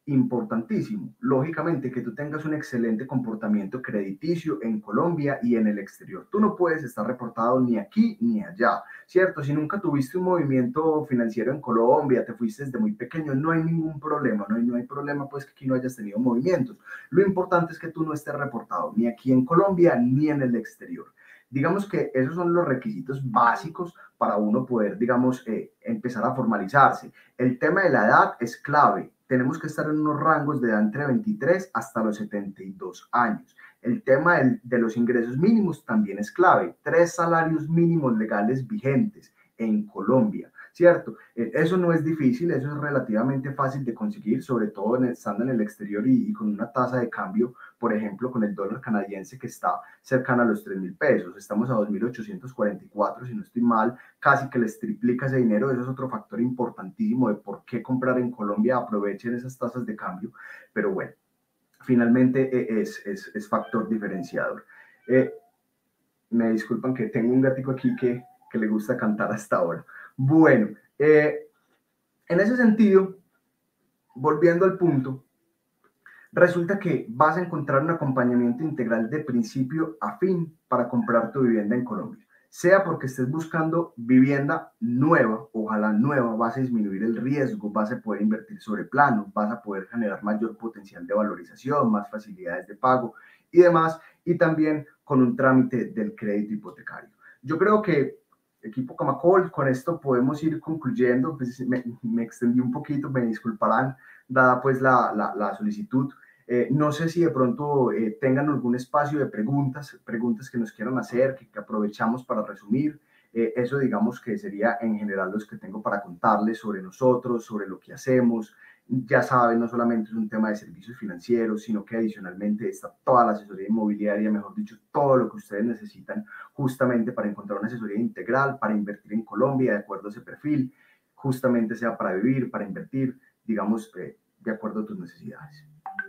importantísimo, lógicamente, que tú tengas un excelente comportamiento crediticio en Colombia y en el exterior. Tú no puedes estar reportado ni aquí ni allá, ¿cierto? Si nunca tuviste un movimiento financiero en Colombia, te fuiste desde muy pequeño, no hay ningún problema, no hay, no hay problema pues que aquí no hayas tenido movimientos. Lo importante es que tú no estés reportado ni aquí en Colombia ni en el exterior. Digamos que esos son los requisitos básicos para uno poder, digamos, eh, empezar a formalizarse. El tema de la edad es clave. Tenemos que estar en unos rangos de edad entre veintitrés hasta los setenta y dos años. El tema del, de los ingresos mínimos también es clave. Tres salarios mínimos legales vigentes en Colombia, ¿cierto? Eso no es difícil, eso es relativamente fácil de conseguir, sobre todo en, estando en el exterior y, y con una tasa de cambio, por ejemplo, con el dólar canadiense que está cercana a los tres mil pesos. Estamos a dos mil ochocientos cuarenta y cuatro, si no estoy mal, casi que les triplica ese dinero. Eso es otro factor importantísimo de por qué comprar en Colombia. Aprovechen esas tasas de cambio, pero bueno, finalmente es, es, es factor diferenciador. Eh, me disculpan que tengo un gatico aquí que, que le gusta cantar hasta ahora. Bueno, eh, en ese sentido, volviendo al punto, resulta que vas a encontrar un acompañamiento integral de principio a fin para comprar tu vivienda en Colombia. Sea porque estés buscando vivienda nueva, ojalá nueva, vas a disminuir el riesgo, vas a poder invertir sobre plano, vas a poder generar mayor potencial de valorización, más facilidades de pago y demás, y también con un trámite del crédito hipotecario. Yo creo que, equipo Camacol, con esto podemos ir concluyendo. Pues me, me extendí un poquito, me disculparán, dada pues la, la, la solicitud. Eh, no sé si de pronto eh, tengan algún espacio de preguntas, preguntas que nos quieran hacer, que, que aprovechamos para resumir. Eh, eso digamos que sería en general los que tengo para contarles sobre nosotros, sobre lo que hacemos. Ya saben, no solamente es un tema de servicios financieros, sino que adicionalmente está toda la asesoría inmobiliaria, mejor dicho, todo lo que ustedes necesitan justamente para encontrar una asesoría integral, para invertir en Colombia de acuerdo a ese perfil, justamente sea para vivir, para invertir, digamos, eh, de acuerdo a tus necesidades.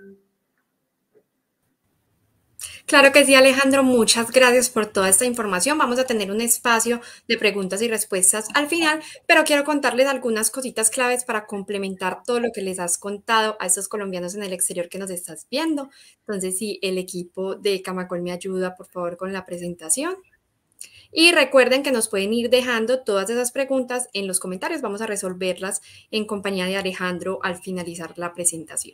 Claro que sí, Alejandro, muchas gracias por toda esta información. Vamos a tener un espacio de preguntas y respuestas al final, pero quiero contarles algunas cositas claves para complementar todo lo que les has contado a estos colombianos en el exterior que nos estás viendo. Entonces, si el equipo de Camacol me ayuda, por favor, con la presentación. Y recuerden que nos pueden ir dejando todas esas preguntas en los comentarios. Vamos a resolverlas en compañía de Alejandro al finalizar la presentación.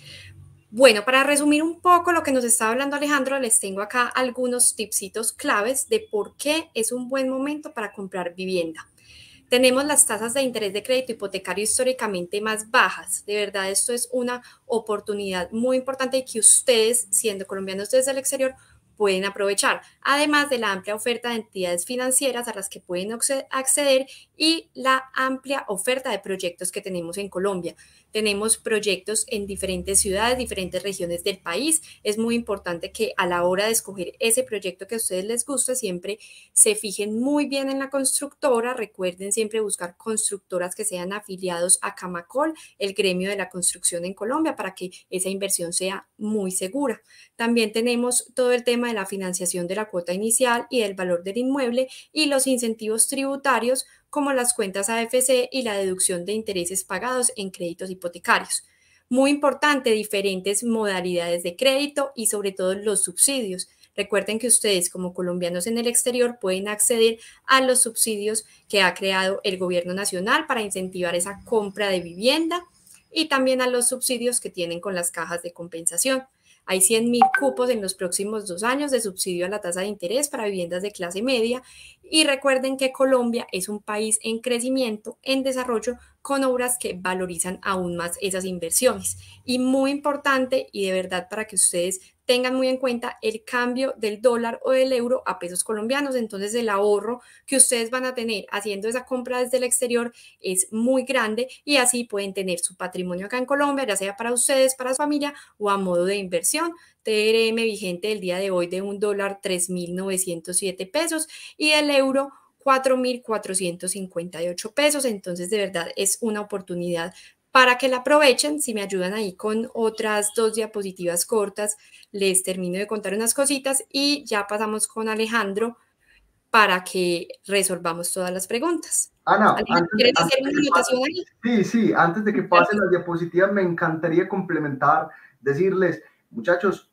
Bueno, para resumir un poco lo que nos estaba hablando Alejandro, les tengo acá algunos tipsitos claves de por qué es un buen momento para comprar vivienda. Tenemos las tasas de interés de crédito hipotecario históricamente más bajas. De verdad, esto es una oportunidad muy importante y que ustedes, siendo colombianos desde el exterior, pueden aprovechar, además de la amplia oferta de entidades financieras a las que pueden acceder y la amplia oferta de proyectos que tenemos en Colombia. Tenemos proyectos en diferentes ciudades, diferentes regiones del país. Es muy importante que a la hora de escoger ese proyecto que a ustedes les guste, siempre se fijen muy bien en la constructora. Recuerden siempre buscar constructoras que sean afiliados a Camacol, el gremio de la construcción en Colombia, para que esa inversión sea muy segura. También tenemos todo el tema de la financiación de la cuota inicial y del valor del inmueble y los incentivos tributarios como las cuentas A F C y la deducción de intereses pagados en créditos hipotecarios. Muy importante, diferentes modalidades de crédito y sobre todo los subsidios. Recuerden que ustedes como colombianos en el exterior pueden acceder a los subsidios que ha creado el gobierno nacional para incentivar esa compra de vivienda y también a los subsidios que tienen con las cajas de compensación. Hay cien mil cupos en los próximos dos años de subsidio a la tasa de interés para viviendas de clase media. Y recuerden que Colombia es un país en crecimiento, en desarrollo, con obras que valorizan aún más esas inversiones. Y muy importante, y de verdad para que ustedes tengan muy en cuenta el cambio del dólar o del euro a pesos colombianos. Entonces el ahorro que ustedes van a tener haciendo esa compra desde el exterior es muy grande y así pueden tener su patrimonio acá en Colombia, ya sea para ustedes, para su familia o a modo de inversión. T R M vigente el día de hoy de un dólar tres mil novecientos siete pesos y el euro cuatro mil cuatrocientos cincuenta y ocho pesos. Entonces de verdad es una oportunidad para que la aprovechen. Si me ayudan ahí con otras dos diapositivas cortas, les termino de contar unas cositas y ya pasamos con Alejandro para que resolvamos todas las preguntas. Ana, Alejandro, ¿quieres antes, hacer antes una anotación ahí? Sí, sí, antes de que pasen las diapositivas, me encantaría complementar, decirles, muchachos,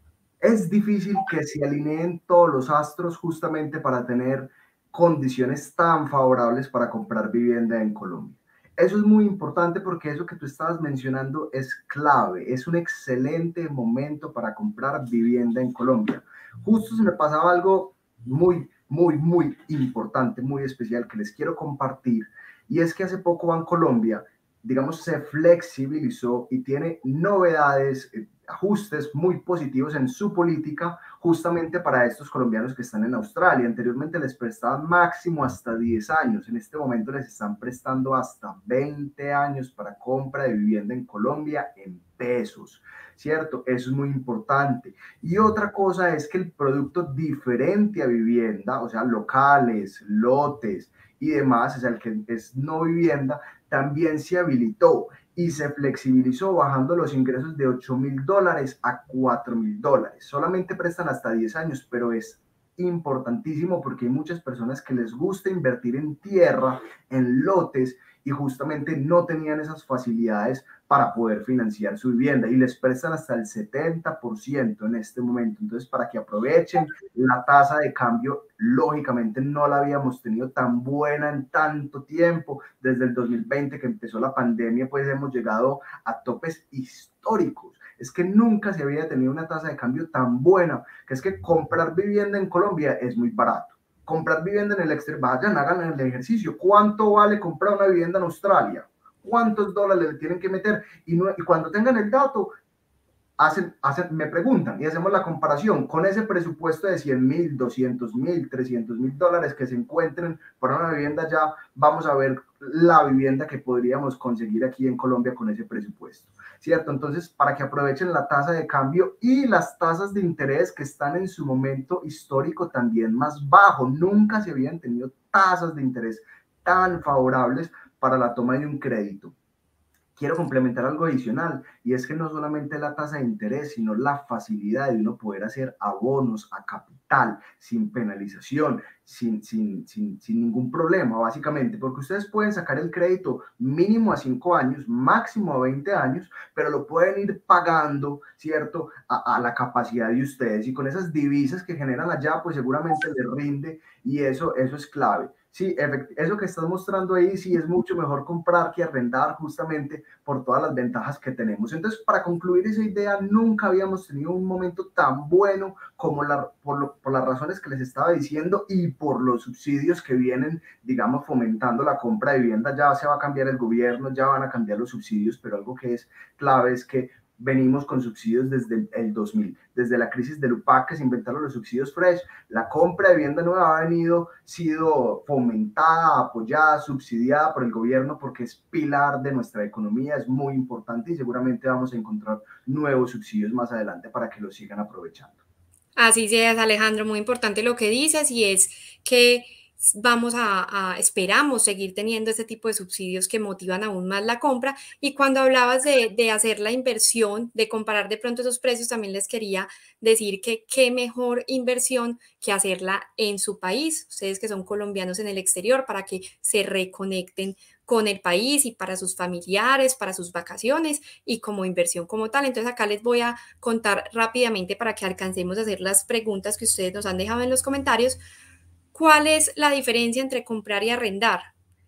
es difícil que se alineen todos los astros justamente para tener condiciones tan favorables para comprar vivienda en Colombia. Eso es muy importante porque eso que tú estabas mencionando es clave, es un excelente momento para comprar vivienda en Colombia. Justo se me pasaba algo muy, muy, muy importante, muy especial que les quiero compartir, y es que hace poco Bancolombia, digamos, se flexibilizó y tiene novedades, eh, ajustes muy positivos en su política justamente para estos colombianos que están en Australia. Anteriormente les prestaban máximo hasta diez años, en este momento les están prestando hasta veinte años para compra de vivienda en Colombia en pesos, ¿cierto? Eso es muy importante. Y otra cosa es que el producto diferente a vivienda, o sea, locales, lotes y demás, o sea, el que es no vivienda, también se habilitó y se flexibilizó bajando los ingresos de ocho mil dólares a cuatro mil dólares. Solamente prestan hasta diez años, pero es importantísimo porque hay muchas personas que les gusta invertir en tierra, en lotes, y justamente no tenían esas facilidades para poder financiar su vivienda y les prestan hasta el setenta por ciento en este momento. Entonces, para que aprovechen la tasa de cambio, lógicamente no la habíamos tenido tan buena en tanto tiempo. Desde el dos mil veinte que empezó la pandemia, pues hemos llegado a topes históricos. Es que nunca se había tenido una tasa de cambio tan buena, que es que comprar vivienda en Colombia es muy barato. Comprar vivienda en el exterior, vayan, hagan el ejercicio. ¿Cuánto vale comprar una vivienda en Australia? ¿Cuántos dólares le tienen que meter? Y, no, y cuando tengan el dato, hacen, hacen, me preguntan y hacemos la comparación con ese presupuesto de cien mil, doscientos mil, trescientos mil dólares que se encuentren para una vivienda. Ya vamos a ver la vivienda que podríamos conseguir aquí en Colombia con ese presupuesto, ¿cierto? Entonces, para que aprovechen la tasa de cambio y las tasas de interés que están en su momento histórico también más bajo. Nunca se habían tenido tasas de interés tan favorables para la toma de un crédito. Quiero complementar algo adicional, y es que no solamente la tasa de interés, sino la facilidad de uno poder hacer abonos a capital sin penalización, sin, sin, sin, sin ningún problema, básicamente, porque ustedes pueden sacar el crédito mínimo a cinco años, máximo a veinte años, pero lo pueden ir pagando, ¿cierto?, a, a la capacidad de ustedes, y con esas divisas que generan allá, pues seguramente les rinde, y eso, eso es clave. Sí, eso que estás mostrando ahí, sí, es mucho mejor comprar que arrendar, justamente por todas las ventajas que tenemos. Entonces, para concluir esa idea, nunca habíamos tenido un momento tan bueno como la, por, lo, por las razones que les estaba diciendo y por los subsidios que vienen, digamos, fomentando la compra de vivienda. Ya se va a cambiar el gobierno, ya van a cambiar los subsidios, pero algo que es clave es que venimos con subsidios desde el dos mil, desde la crisis del U P A C, que se inventaron los subsidios fresh. La compra de vivienda nueva ha venido, sido fomentada, apoyada, subsidiada por el gobierno, porque es pilar de nuestra economía, es muy importante, y seguramente vamos a encontrar nuevos subsidios más adelante para que los sigan aprovechando. Así es, Alejandro, muy importante lo que dices, y es que vamos a, a, esperamos seguir teniendo ese tipo de subsidios que motivan aún más la compra. Y cuando hablabas de, de hacer la inversión, de comparar de pronto esos precios, también les quería decir que qué mejor inversión que hacerla en su país, ustedes que son colombianos en el exterior, para que se reconecten con el país y para sus familiares, para sus vacaciones y como inversión como tal. Entonces acá les voy a contar rápidamente para que alcancemos a hacer las preguntas que ustedes nos han dejado en los comentarios. ¿Cuál es la diferencia entre comprar y arrendar?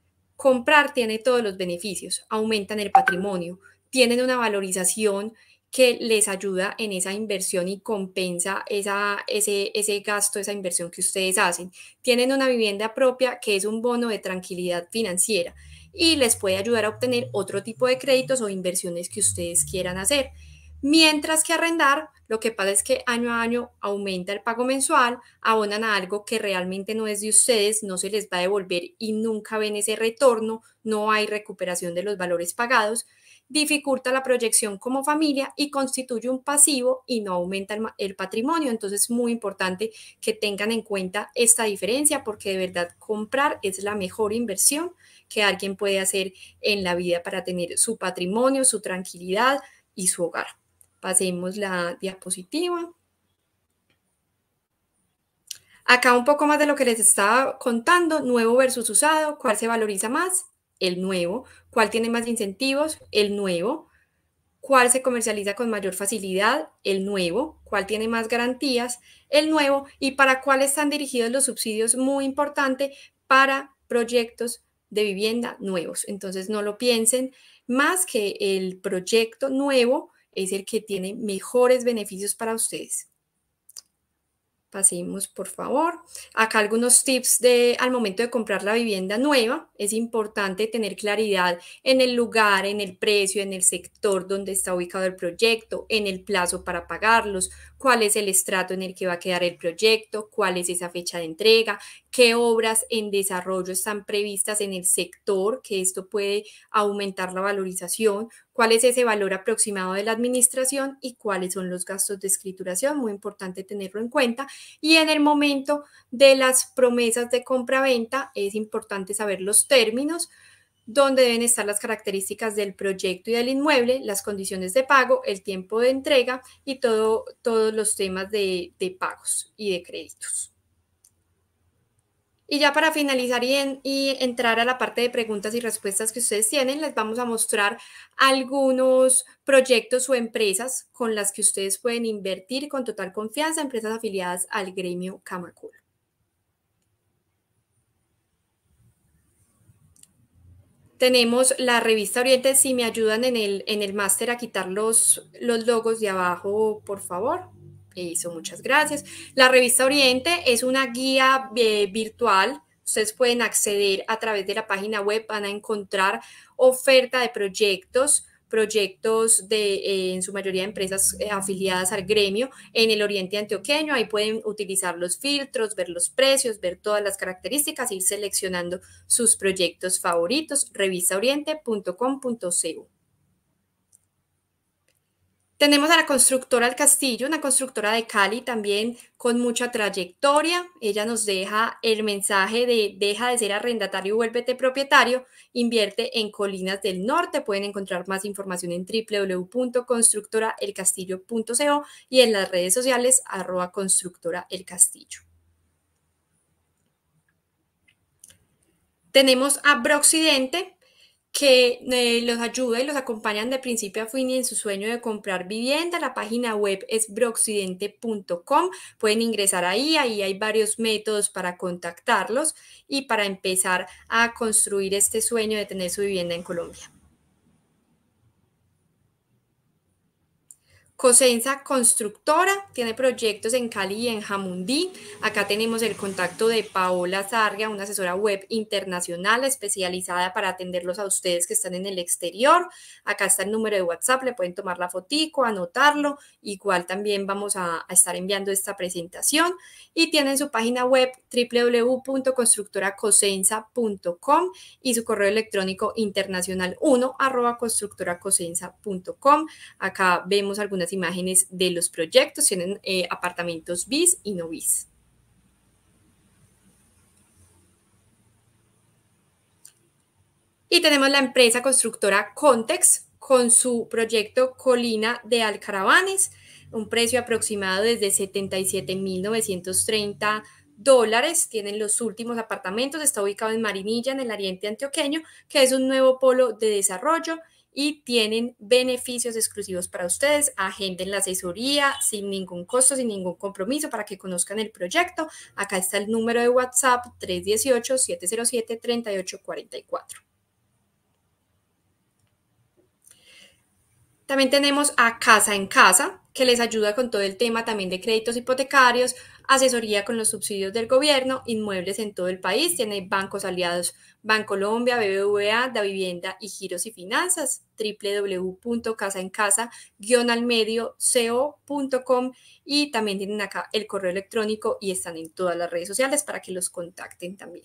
Comprar tiene todos los beneficios, aumentan el patrimonio, tienen una valorización que les ayuda en esa inversión y compensa esa, ese, ese gasto, esa inversión que ustedes hacen. Tienen una vivienda propia que es un bono de tranquilidad financiera y les puede ayudar a obtener otro tipo de créditos o inversiones que ustedes quieran hacer. Mientras que arrendar, lo que pasa es que año a año aumenta el pago mensual, abonan a algo que realmente no es de ustedes, no se les va a devolver y nunca ven ese retorno, no hay recuperación de los valores pagados, dificulta la proyección como familia y constituye un pasivo y no aumenta el, el patrimonio. Entonces es muy importante que tengan en cuenta esta diferencia, porque de verdad comprar es la mejor inversión que alguien puede hacer en la vida para tener su patrimonio, su tranquilidad y su hogar. Pasemos la diapositiva. Acá un poco más de lo que les estaba contando, nuevo versus usado, ¿cuál se valoriza más? El nuevo. ¿Cuál tiene más incentivos? El nuevo. ¿Cuál se comercializa con mayor facilidad? El nuevo. ¿Cuál tiene más garantías? El nuevo. ¿Y para cuál están dirigidos los subsidios? Muy importante, para proyectos de vivienda nuevos. Entonces no lo piensen, más que el proyecto nuevo es el que tiene mejores beneficios para ustedes. Pasemos, por favor. Acá algunos tips de al momento de comprar la vivienda nueva. Es importante tener claridad en el lugar, en el precio, en el sector donde está ubicado el proyecto, en el plazo para pagarlos, cuál es el estrato en el que va a quedar el proyecto, cuál es esa fecha de entrega, qué obras en desarrollo están previstas en el sector, que esto puede aumentar la valorización, cuál es ese valor aproximado de la administración y cuáles son los gastos de escrituración. Muy importante tenerlo en cuenta. Y en el momento de las promesas de compra-venta es importante saber los términos, donde deben estar las características del proyecto y del inmueble, las condiciones de pago, el tiempo de entrega y todo, todos los temas de, de pagos y de créditos. Y ya para finalizar y, en, y entrar a la parte de preguntas y respuestas que ustedes tienen, les vamos a mostrar algunos proyectos o empresas con las que ustedes pueden invertir con total confianza, empresas afiliadas al gremio Camacol. Tenemos la revista Oriente. Si me ayudan en el, en el máster a quitar los, los logos de abajo, por favor. Eso, muchas gracias. La revista Oriente es una guía eh, virtual. Ustedes pueden acceder a través de la página web, van a encontrar oferta de proyectos, proyectos de, eh, en su mayoría, empresas eh, afiliadas al gremio en el Oriente Antioqueño. Ahí pueden utilizar los filtros, ver los precios, ver todas las características, ir seleccionando sus proyectos favoritos. revista oriente punto com punto co. Tenemos a la constructora El Castillo, una constructora de Cali también con mucha trayectoria. Ella nos deja el mensaje de deja de ser arrendatario y vuélvete propietario, invierte en Colinas del Norte. Pueden encontrar más información en w w w punto constructora el castillo punto co y en las redes sociales arroba constructora el castillo. Tenemos a Broxidente, que eh, los ayuda y los acompañan de principio a fin en su sueño de comprar vivienda. La página web es broxidente punto com. Pueden ingresar ahí, ahí hay varios métodos para contactarlos y para empezar a construir este sueño de tener su vivienda en Colombia. Cosenza Constructora tiene proyectos en Cali y en Jamundí. Acá tenemos el contacto de Paola Sarria, una asesora web internacional especializada para atenderlos a ustedes que están en el exterior. Acá está el número de WhatsApp, le pueden tomar la fotico, anotarlo. Igual también vamos a, a estar enviando esta presentación. Y tienen su página web w w w punto constructora cosenza punto com y su correo electrónico internacional uno arroba constructora cosenza punto com. Acá vemos algunas imágenes de los proyectos. Tienen eh, apartamentos bis y no bis. Y tenemos la empresa constructora Contex con su proyecto Colina de Alcaravanes, un precio aproximado desde setenta y siete mil novecientos treinta dólares. Tienen los últimos apartamentos, está ubicado en Marinilla, en el Oriente Antioqueño, que es un nuevo polo de desarrollo, y tienen beneficios exclusivos para ustedes. Agenden la asesoría sin ningún costo, sin ningún compromiso, para que conozcan el proyecto. Acá está el número de WhatsApp tres uno ocho, siete cero siete, tres ocho cuatro cuatro. También tenemos a Casa en Casa, que les ayuda con todo el tema también de créditos hipotecarios, asesoría con los subsidios del gobierno, inmuebles en todo el país. Tiene bancos aliados Bancolombia, B B V A, Da Vivienda y Giros y Finanzas. w w w punto casa en casa guion al medio co punto com y también tienen acá el correo electrónico y están en todas las redes sociales para que los contacten también.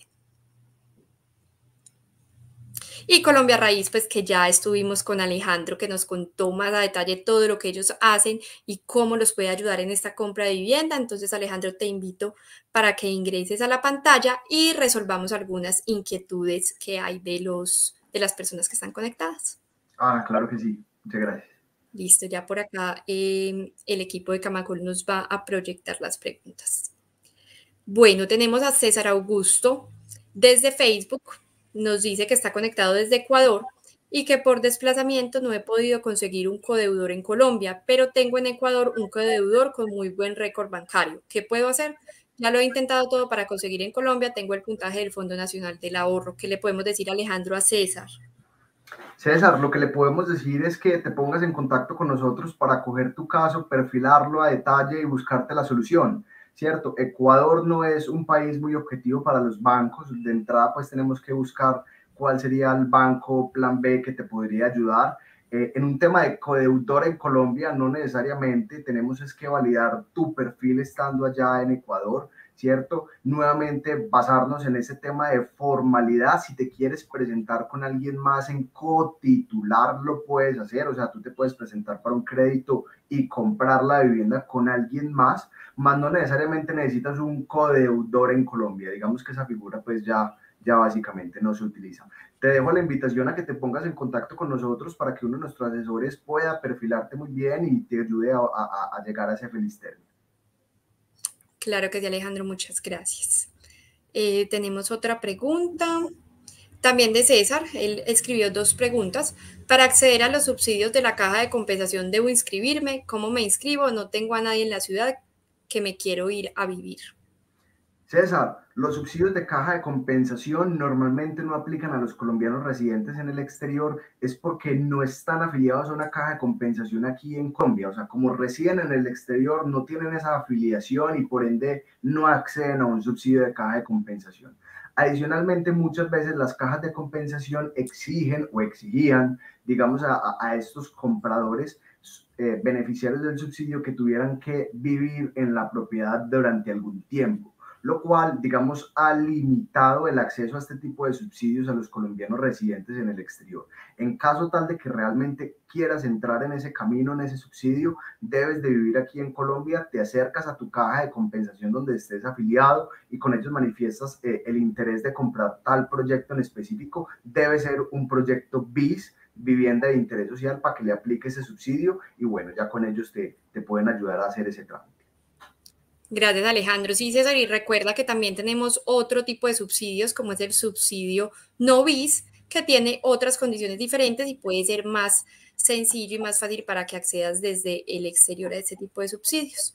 Y Colombia Raíz, pues que ya estuvimos con Alejandro, que nos contó más a detalle todo lo que ellos hacen y cómo los puede ayudar en esta compra de vivienda. Entonces, Alejandro, te invito para que ingreses a la pantalla y resolvamos algunas inquietudes que hay de, los, de las personas que están conectadas. Ah, claro que sí. Muchas gracias. Listo, ya por acá eh, el equipo de Camacol nos va a proyectar las preguntas. Bueno, tenemos a César Augusto desde Facebook. Nos dice que está conectado desde Ecuador y que por desplazamiento no he podido conseguir un codeudor en Colombia, pero tengo en Ecuador un codeudor con muy buen récord bancario. ¿Qué puedo hacer? Ya lo he intentado todo para conseguir en Colombia. Tengo el puntaje del Fondo Nacional del Ahorro. ¿Qué le podemos decir, Alejandro, a César? César, lo que le podemos decir es que te pongas en contacto con nosotros para coger tu caso, perfilarlo a detalle y buscarte la solución, ¿cierto? Ecuador no es un país muy objetivo para los bancos. De entrada, pues tenemos que buscar cuál sería el banco plan B que te podría ayudar. Eh, en un tema de codeudor en Colombia, no necesariamente tenemos es que validar tu perfil estando allá en Ecuador, ¿cierto? Nuevamente basarnos en ese tema de formalidad. Si te quieres presentar con alguien más en cotitular, lo puedes hacer. O sea, tú te puedes presentar para un crédito y comprar la vivienda con alguien más, más no necesariamente necesitas un codeudor en Colombia. Digamos que esa figura pues ya, ya básicamente no se utiliza. Te dejo la invitación a que te pongas en contacto con nosotros para que uno de nuestros asesores pueda perfilarte muy bien y te ayude a, a, a llegar a ese feliz término. Claro que sí, Alejandro, muchas gracias. Eh, tenemos otra pregunta, también de César. Él escribió dos preguntas. Para acceder a los subsidios de la caja de compensación, ¿debo inscribirme? ¿Cómo me inscribo? No tengo a nadie en la ciudad que me quiero ir a vivir. César, los subsidios de caja de compensación normalmente no aplican a los colombianos residentes en el exterior, es porque no están afiliados a una caja de compensación aquí en Colombia. O sea, como residen en el exterior, no tienen esa afiliación y por ende no acceden a un subsidio de caja de compensación. Adicionalmente, muchas veces las cajas de compensación exigen o exigían, digamos, a, a estos compradores eh, beneficiarios del subsidio que tuvieran que vivir en la propiedad durante algún tiempo, lo cual, digamos, ha limitado el acceso a este tipo de subsidios a los colombianos residentes en el exterior. En caso tal de que realmente quieras entrar en ese camino, en ese subsidio, debes de vivir aquí en Colombia, te acercas a tu caja de compensación donde estés afiliado y con ellos manifiestas eh, el interés de comprar tal proyecto en específico. Debe ser un proyecto B I S, vivienda de interés social, para que le aplique ese subsidio y bueno, ya con ellos te, te pueden ayudar a hacer ese trámite. Gracias, Alejandro. Sí, César, y recuerda que también tenemos otro tipo de subsidios, como es el subsidio no B I S, que tiene otras condiciones diferentes y puede ser más sencillo y más fácil para que accedas desde el exterior a ese tipo de subsidios.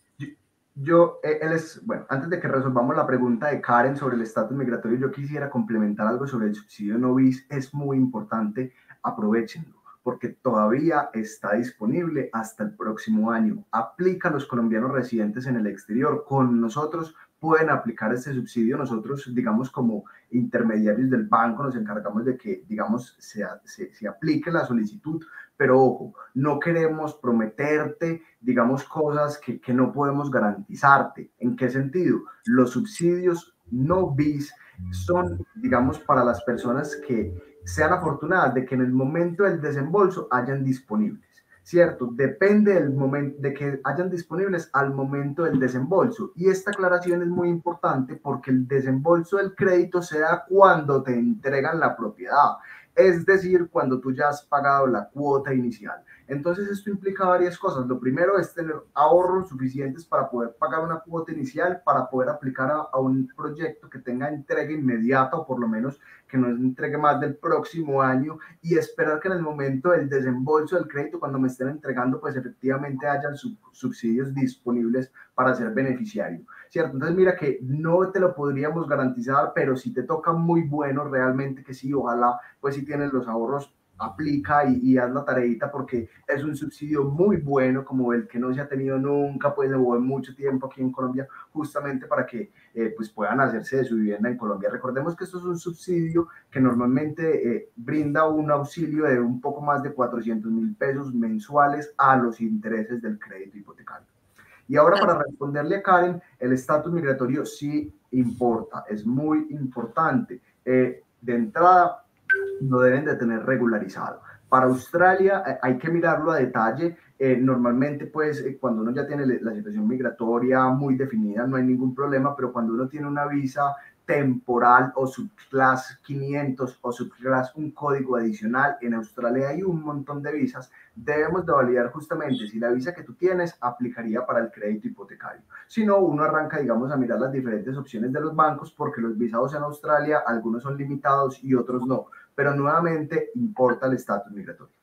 Yo, él es, bueno, antes de que resolvamos la pregunta de Karen sobre el estatus migratorio, yo quisiera complementar algo sobre el subsidio no B I S. Es muy importante, aprovechenlo, porque todavía está disponible hasta el próximo año. Aplica a los colombianos residentes en el exterior. Con nosotros pueden aplicar este subsidio. Nosotros, digamos, como intermediarios del banco, nos encargamos de que, digamos, se, se, se aplique la solicitud. Pero ojo, no queremos prometerte, digamos, cosas que, que no podemos garantizarte. ¿En qué sentido? Los subsidios no B I S son, digamos, para las personas que sean afortunadas de que en el momento del desembolso hayan disponibles, ¿cierto? Depende del momento de que hayan disponibles al momento del desembolso. Y esta aclaración es muy importante porque el desembolso del crédito se da cuando te entregan la propiedad, es decir, cuando tú ya has pagado la cuota inicial. Entonces esto implica varias cosas. Lo primero es tener ahorros suficientes para poder pagar una cuota inicial, para poder aplicar a, a un proyecto que tenga entrega inmediata o por lo menos que no entregue más del próximo año y esperar que en el momento del desembolso del crédito, cuando me estén entregando, pues efectivamente hayan sub subsidios disponibles para ser beneficiario, ¿cierto? Entonces mira que no te lo podríamos garantizar, pero si te toca muy bueno, realmente que sí, ojalá, pues si tienes los ahorros, aplica y, y haz la tareita porque es un subsidio muy bueno como el que no se ha tenido nunca, pues llevó mucho tiempo aquí en Colombia, justamente para que eh, pues puedan hacerse de su vivienda en Colombia. Recordemos que esto es un subsidio que normalmente eh, brinda un auxilio de un poco más de cuatrocientos mil pesos mensuales a los intereses del crédito hipotecario. Y ahora para responderle a Karen, el estatus migratorio sí importa, es muy importante. Eh, de entrada, lo deben de tener regularizado. Para Australia eh, hay que mirarlo a detalle. Eh, normalmente, pues, eh, cuando uno ya tiene la situación migratoria muy definida, no hay ningún problema, pero cuando uno tiene una visa temporal o subclass quinientos o subclass un código adicional. En Australia hay un montón de visas. Debemos de validar justamente si la visa que tú tienes aplicaría para el crédito hipotecario. Si no, uno arranca, digamos, a mirar las diferentes opciones de los bancos, porque los visados en Australia, algunos son limitados y otros no. Pero nuevamente importa el estatus migratorio.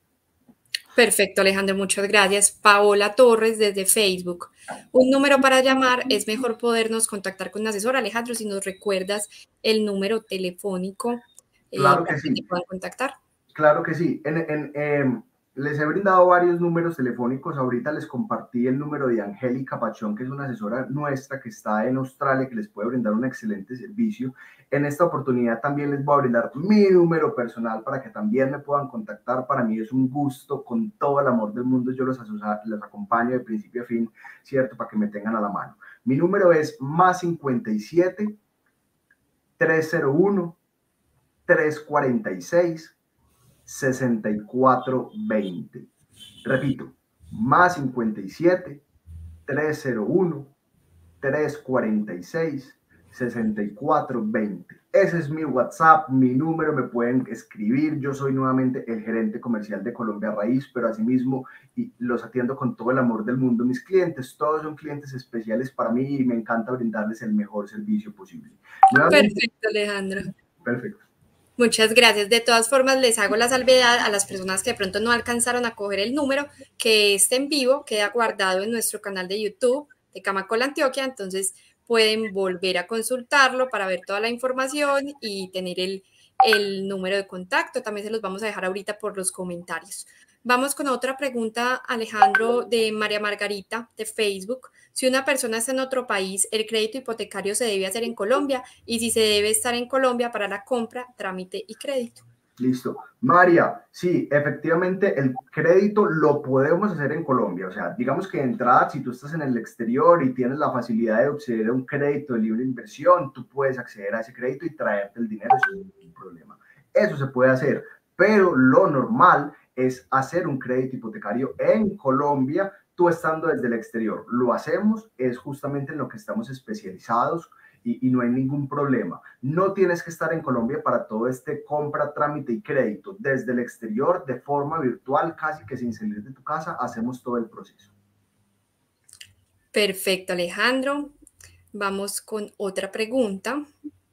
Perfecto, Alejandro, muchas gracias. Paola Torres desde Facebook. Un número para llamar, es mejor podernos contactar con un asesor. Alejandro, si nos recuerdas el número telefónico eh, claro para que que sí. te puedan contactar. Claro que sí. En, en, eh, les he brindado varios números telefónicos. Ahorita les compartí el número de Angélica Pachón, que es una asesora nuestra que está en Australia, que les puede brindar un excelente servicio. En esta oportunidad también les voy a brindar mi número personal para que también me puedan contactar. Para mí es un gusto, con todo el amor del mundo, yo los, los acompaño de principio a fin, ¿cierto? Para que me tengan a la mano. Mi número es más cincuenta y siete, trescientos uno, trescientos cuarenta y seis, sesenta y cuatro veinte. Repito, más cincuenta y siete, trescientos uno, trescientos cuarenta y seis, sesenta y cuatro veinte. Ese es mi WhatsApp, mi número, me pueden escribir. Yo soy nuevamente el gerente comercial de Colombia Raíz, pero asimismo y los atiendo con todo el amor del mundo. Mis clientes, todos son clientes especiales para mí y me encanta brindarles el mejor servicio posible. Nuevamente, perfecto, Alejandro. Perfecto. Muchas gracias. De todas formas, les hago la salvedad a las personas que de pronto no alcanzaron a coger el número, que este en vivo queda guardado en nuestro canal de YouTube de Camacol Antioquia, entonces pueden volver a consultarlo para ver toda la información y tener el, el número de contacto. También se los vamos a dejar ahorita por los comentarios. Vamos con otra pregunta, Alejandro, de María Margarita, de Facebook. Si una persona está en otro país, ¿el crédito hipotecario se debe hacer en Colombia? Y si se debe estar en Colombia para la compra, trámite y crédito. Listo. María, sí, efectivamente el crédito lo podemos hacer en Colombia. O sea, digamos que de entrada, si tú estás en el exterior y tienes la facilidad de acceder a un crédito de libre inversión, tú puedes acceder a ese crédito y traerte el dinero sin ningún problema. Eso se puede hacer, pero lo normal es hacer un crédito hipotecario en Colombia, tú estando desde el exterior. Lo hacemos, es justamente en lo que estamos especializados. Y, y no hay ningún problema. No tienes que estar en Colombia para todo este compra, trámite y crédito. Desde el exterior, de forma virtual, casi que sin salir de tu casa, hacemos todo el proceso. Perfecto, Alejandro. Vamos con otra pregunta,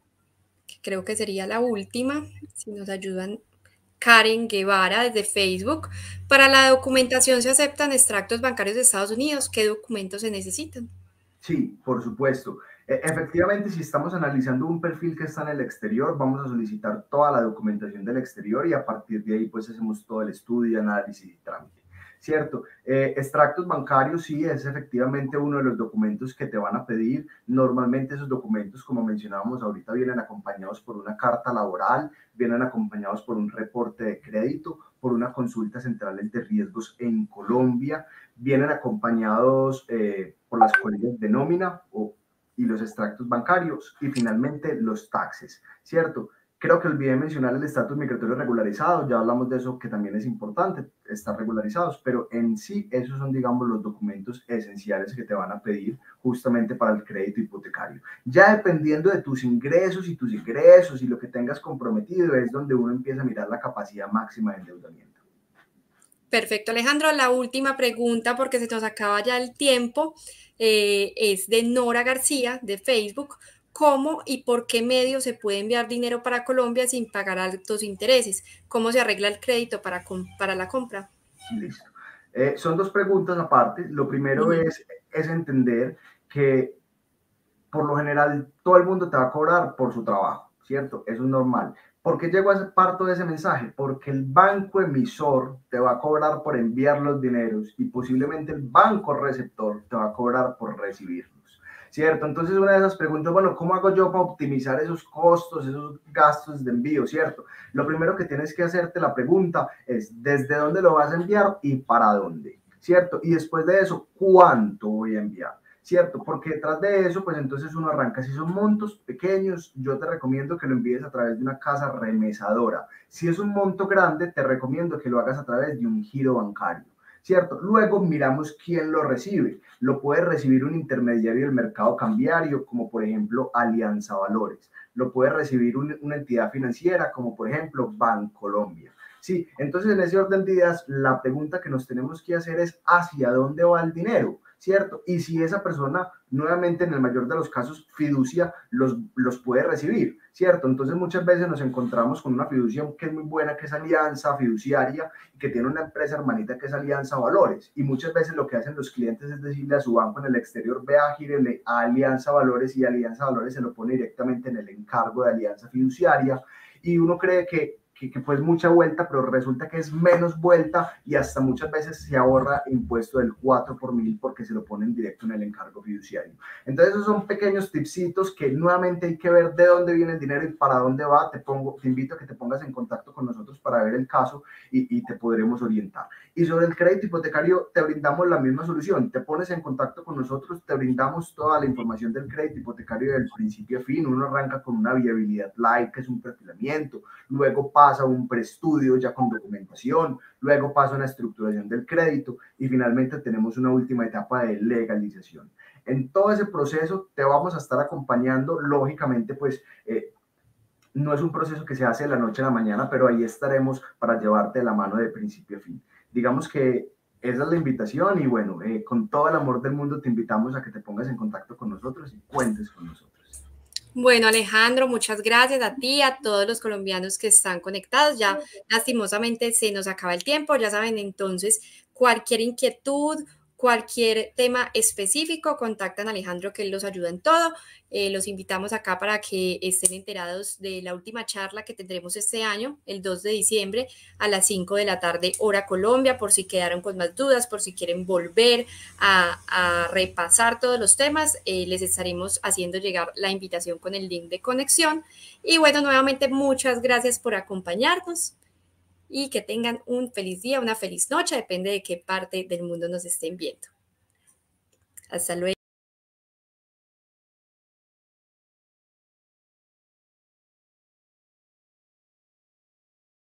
que creo que sería la última, si nos ayudan. Karen Guevara desde Facebook. Para la documentación se aceptan extractos bancarios de Estados Unidos. ¿Qué documentos se necesitan? Sí, por supuesto. Efectivamente, si estamos analizando un perfil que está en el exterior, vamos a solicitar toda la documentación del exterior y a partir de ahí pues hacemos todo el estudio, análisis y trámite, ¿cierto? Eh, extractos bancarios sí es efectivamente uno de los documentos que te van a pedir. Normalmente esos documentos, como mencionábamos ahorita, vienen acompañados por una carta laboral, vienen acompañados por un reporte de crédito, por una consulta central de riesgos en Colombia, vienen acompañados eh, por las colillas de nómina o y los extractos bancarios y finalmente los taxes, ¿cierto? Creo que olvidé mencionar el estatus migratorio regularizado, ya hablamos de eso que también es importante, estar regularizados, pero en sí esos son, digamos, los documentos esenciales que te van a pedir justamente para el crédito hipotecario. Ya dependiendo de tus ingresos y tus ingresos y lo que tengas comprometido es donde uno empieza a mirar la capacidad máxima de endeudamiento. Perfecto, Alejandro. La última pregunta, porque se nos acaba ya el tiempo, eh, es de Nora García, de Facebook. ¿Cómo y por qué medio se puede enviar dinero para Colombia sin pagar altos intereses? ¿Cómo se arregla el crédito para, para la compra? Listo. Eh, son dos preguntas aparte. Lo primero uh-huh. es, es entender que por lo general todo el mundo te va a cobrar por su trabajo, ¿cierto? Eso es normal. ¿Por qué llegó a ese parto de ese mensaje? Porque el banco emisor te va a cobrar por enviar los dineros y posiblemente el banco receptor te va a cobrar por recibirlos, ¿cierto? Entonces una de esas preguntas, bueno, ¿cómo hago yo para optimizar esos costos, esos gastos de envío, ¿cierto? Lo primero que tienes que hacerte la pregunta es ¿desde dónde lo vas a enviar y para dónde? ¿Cierto? Y después de eso, ¿cuánto voy a enviar? ¿Cierto? Porque detrás de eso, pues entonces uno arranca. Si son montos pequeños, yo te recomiendo que lo envíes a través de una casa remesadora. Si es un monto grande, te recomiendo que lo hagas a través de un giro bancario. ¿cierto? Luego miramos quién lo recibe. Lo puede recibir un intermediario del mercado cambiario, como por ejemplo Alianza Valores. Lo puede recibir un, una entidad financiera, como por ejemplo Bancolombia. Sí, entonces en ese orden de ideas, la pregunta que nos tenemos que hacer es ¿hacia dónde va el dinero? ¿Cierto? Y si esa persona, nuevamente en el mayor de los casos, fiducia, los, los puede recibir, ¿cierto? Entonces muchas veces nos encontramos con una fiducia que es muy buena, que es Alianza Fiduciaria, y que tiene una empresa hermanita que es Alianza Valores. Y muchas veces lo que hacen los clientes es decirle a su banco en el exterior, vea, gírele a Alianza Valores, y Alianza Valores se lo pone directamente en el encargo de Alianza Fiduciaria. Y uno cree que Que, que pues mucha vuelta, pero resulta que es menos vuelta y hasta muchas veces se ahorra impuesto del cuatro por mil porque se lo ponen directo en el encargo fiduciario. Entonces esos son pequeños tipsitos que nuevamente hay que ver de dónde viene el dinero y para dónde va. Te, pongo, te invito a que te pongas en contacto con nosotros para ver el caso y, y te podremos orientar. Y sobre el crédito hipotecario te brindamos la misma solución. Te pones en contacto con nosotros, te brindamos toda la información del crédito hipotecario del principio a fin. Uno arranca con una viabilidad light, que es un perfilamiento, luego pasa pasa un preestudio ya con documentación, luego pasa una estructuración del crédito y finalmente tenemos una última etapa de legalización. En todo ese proceso te vamos a estar acompañando, lógicamente pues eh, no es un proceso que se hace de la noche a la mañana, pero ahí estaremos para llevarte de la mano de principio a fin. Digamos que esa es la invitación y bueno, eh, con todo el amor del mundo te invitamos a que te pongas en contacto con nosotros y cuentes con nosotros. Bueno, Alejandro, muchas gracias a ti, a todos los colombianos que están conectados. Ya lastimosamente se nos acaba el tiempo, ya saben, entonces cualquier inquietud, cualquier tema específico, contactan a Alejandro que él los ayuda en todo. Eh, los invitamos acá para que estén enterados de la última charla que tendremos este año, el dos de diciembre a las cinco de la tarde, hora Colombia, por si quedaron con más dudas, por si quieren volver a, a repasar todos los temas, eh, les estaremos haciendo llegar la invitación con el link de conexión. Y bueno, nuevamente muchas gracias por acompañarnos. Y que tengan un feliz día, una feliz noche, depende de qué parte del mundo nos estén viendo. Hasta luego.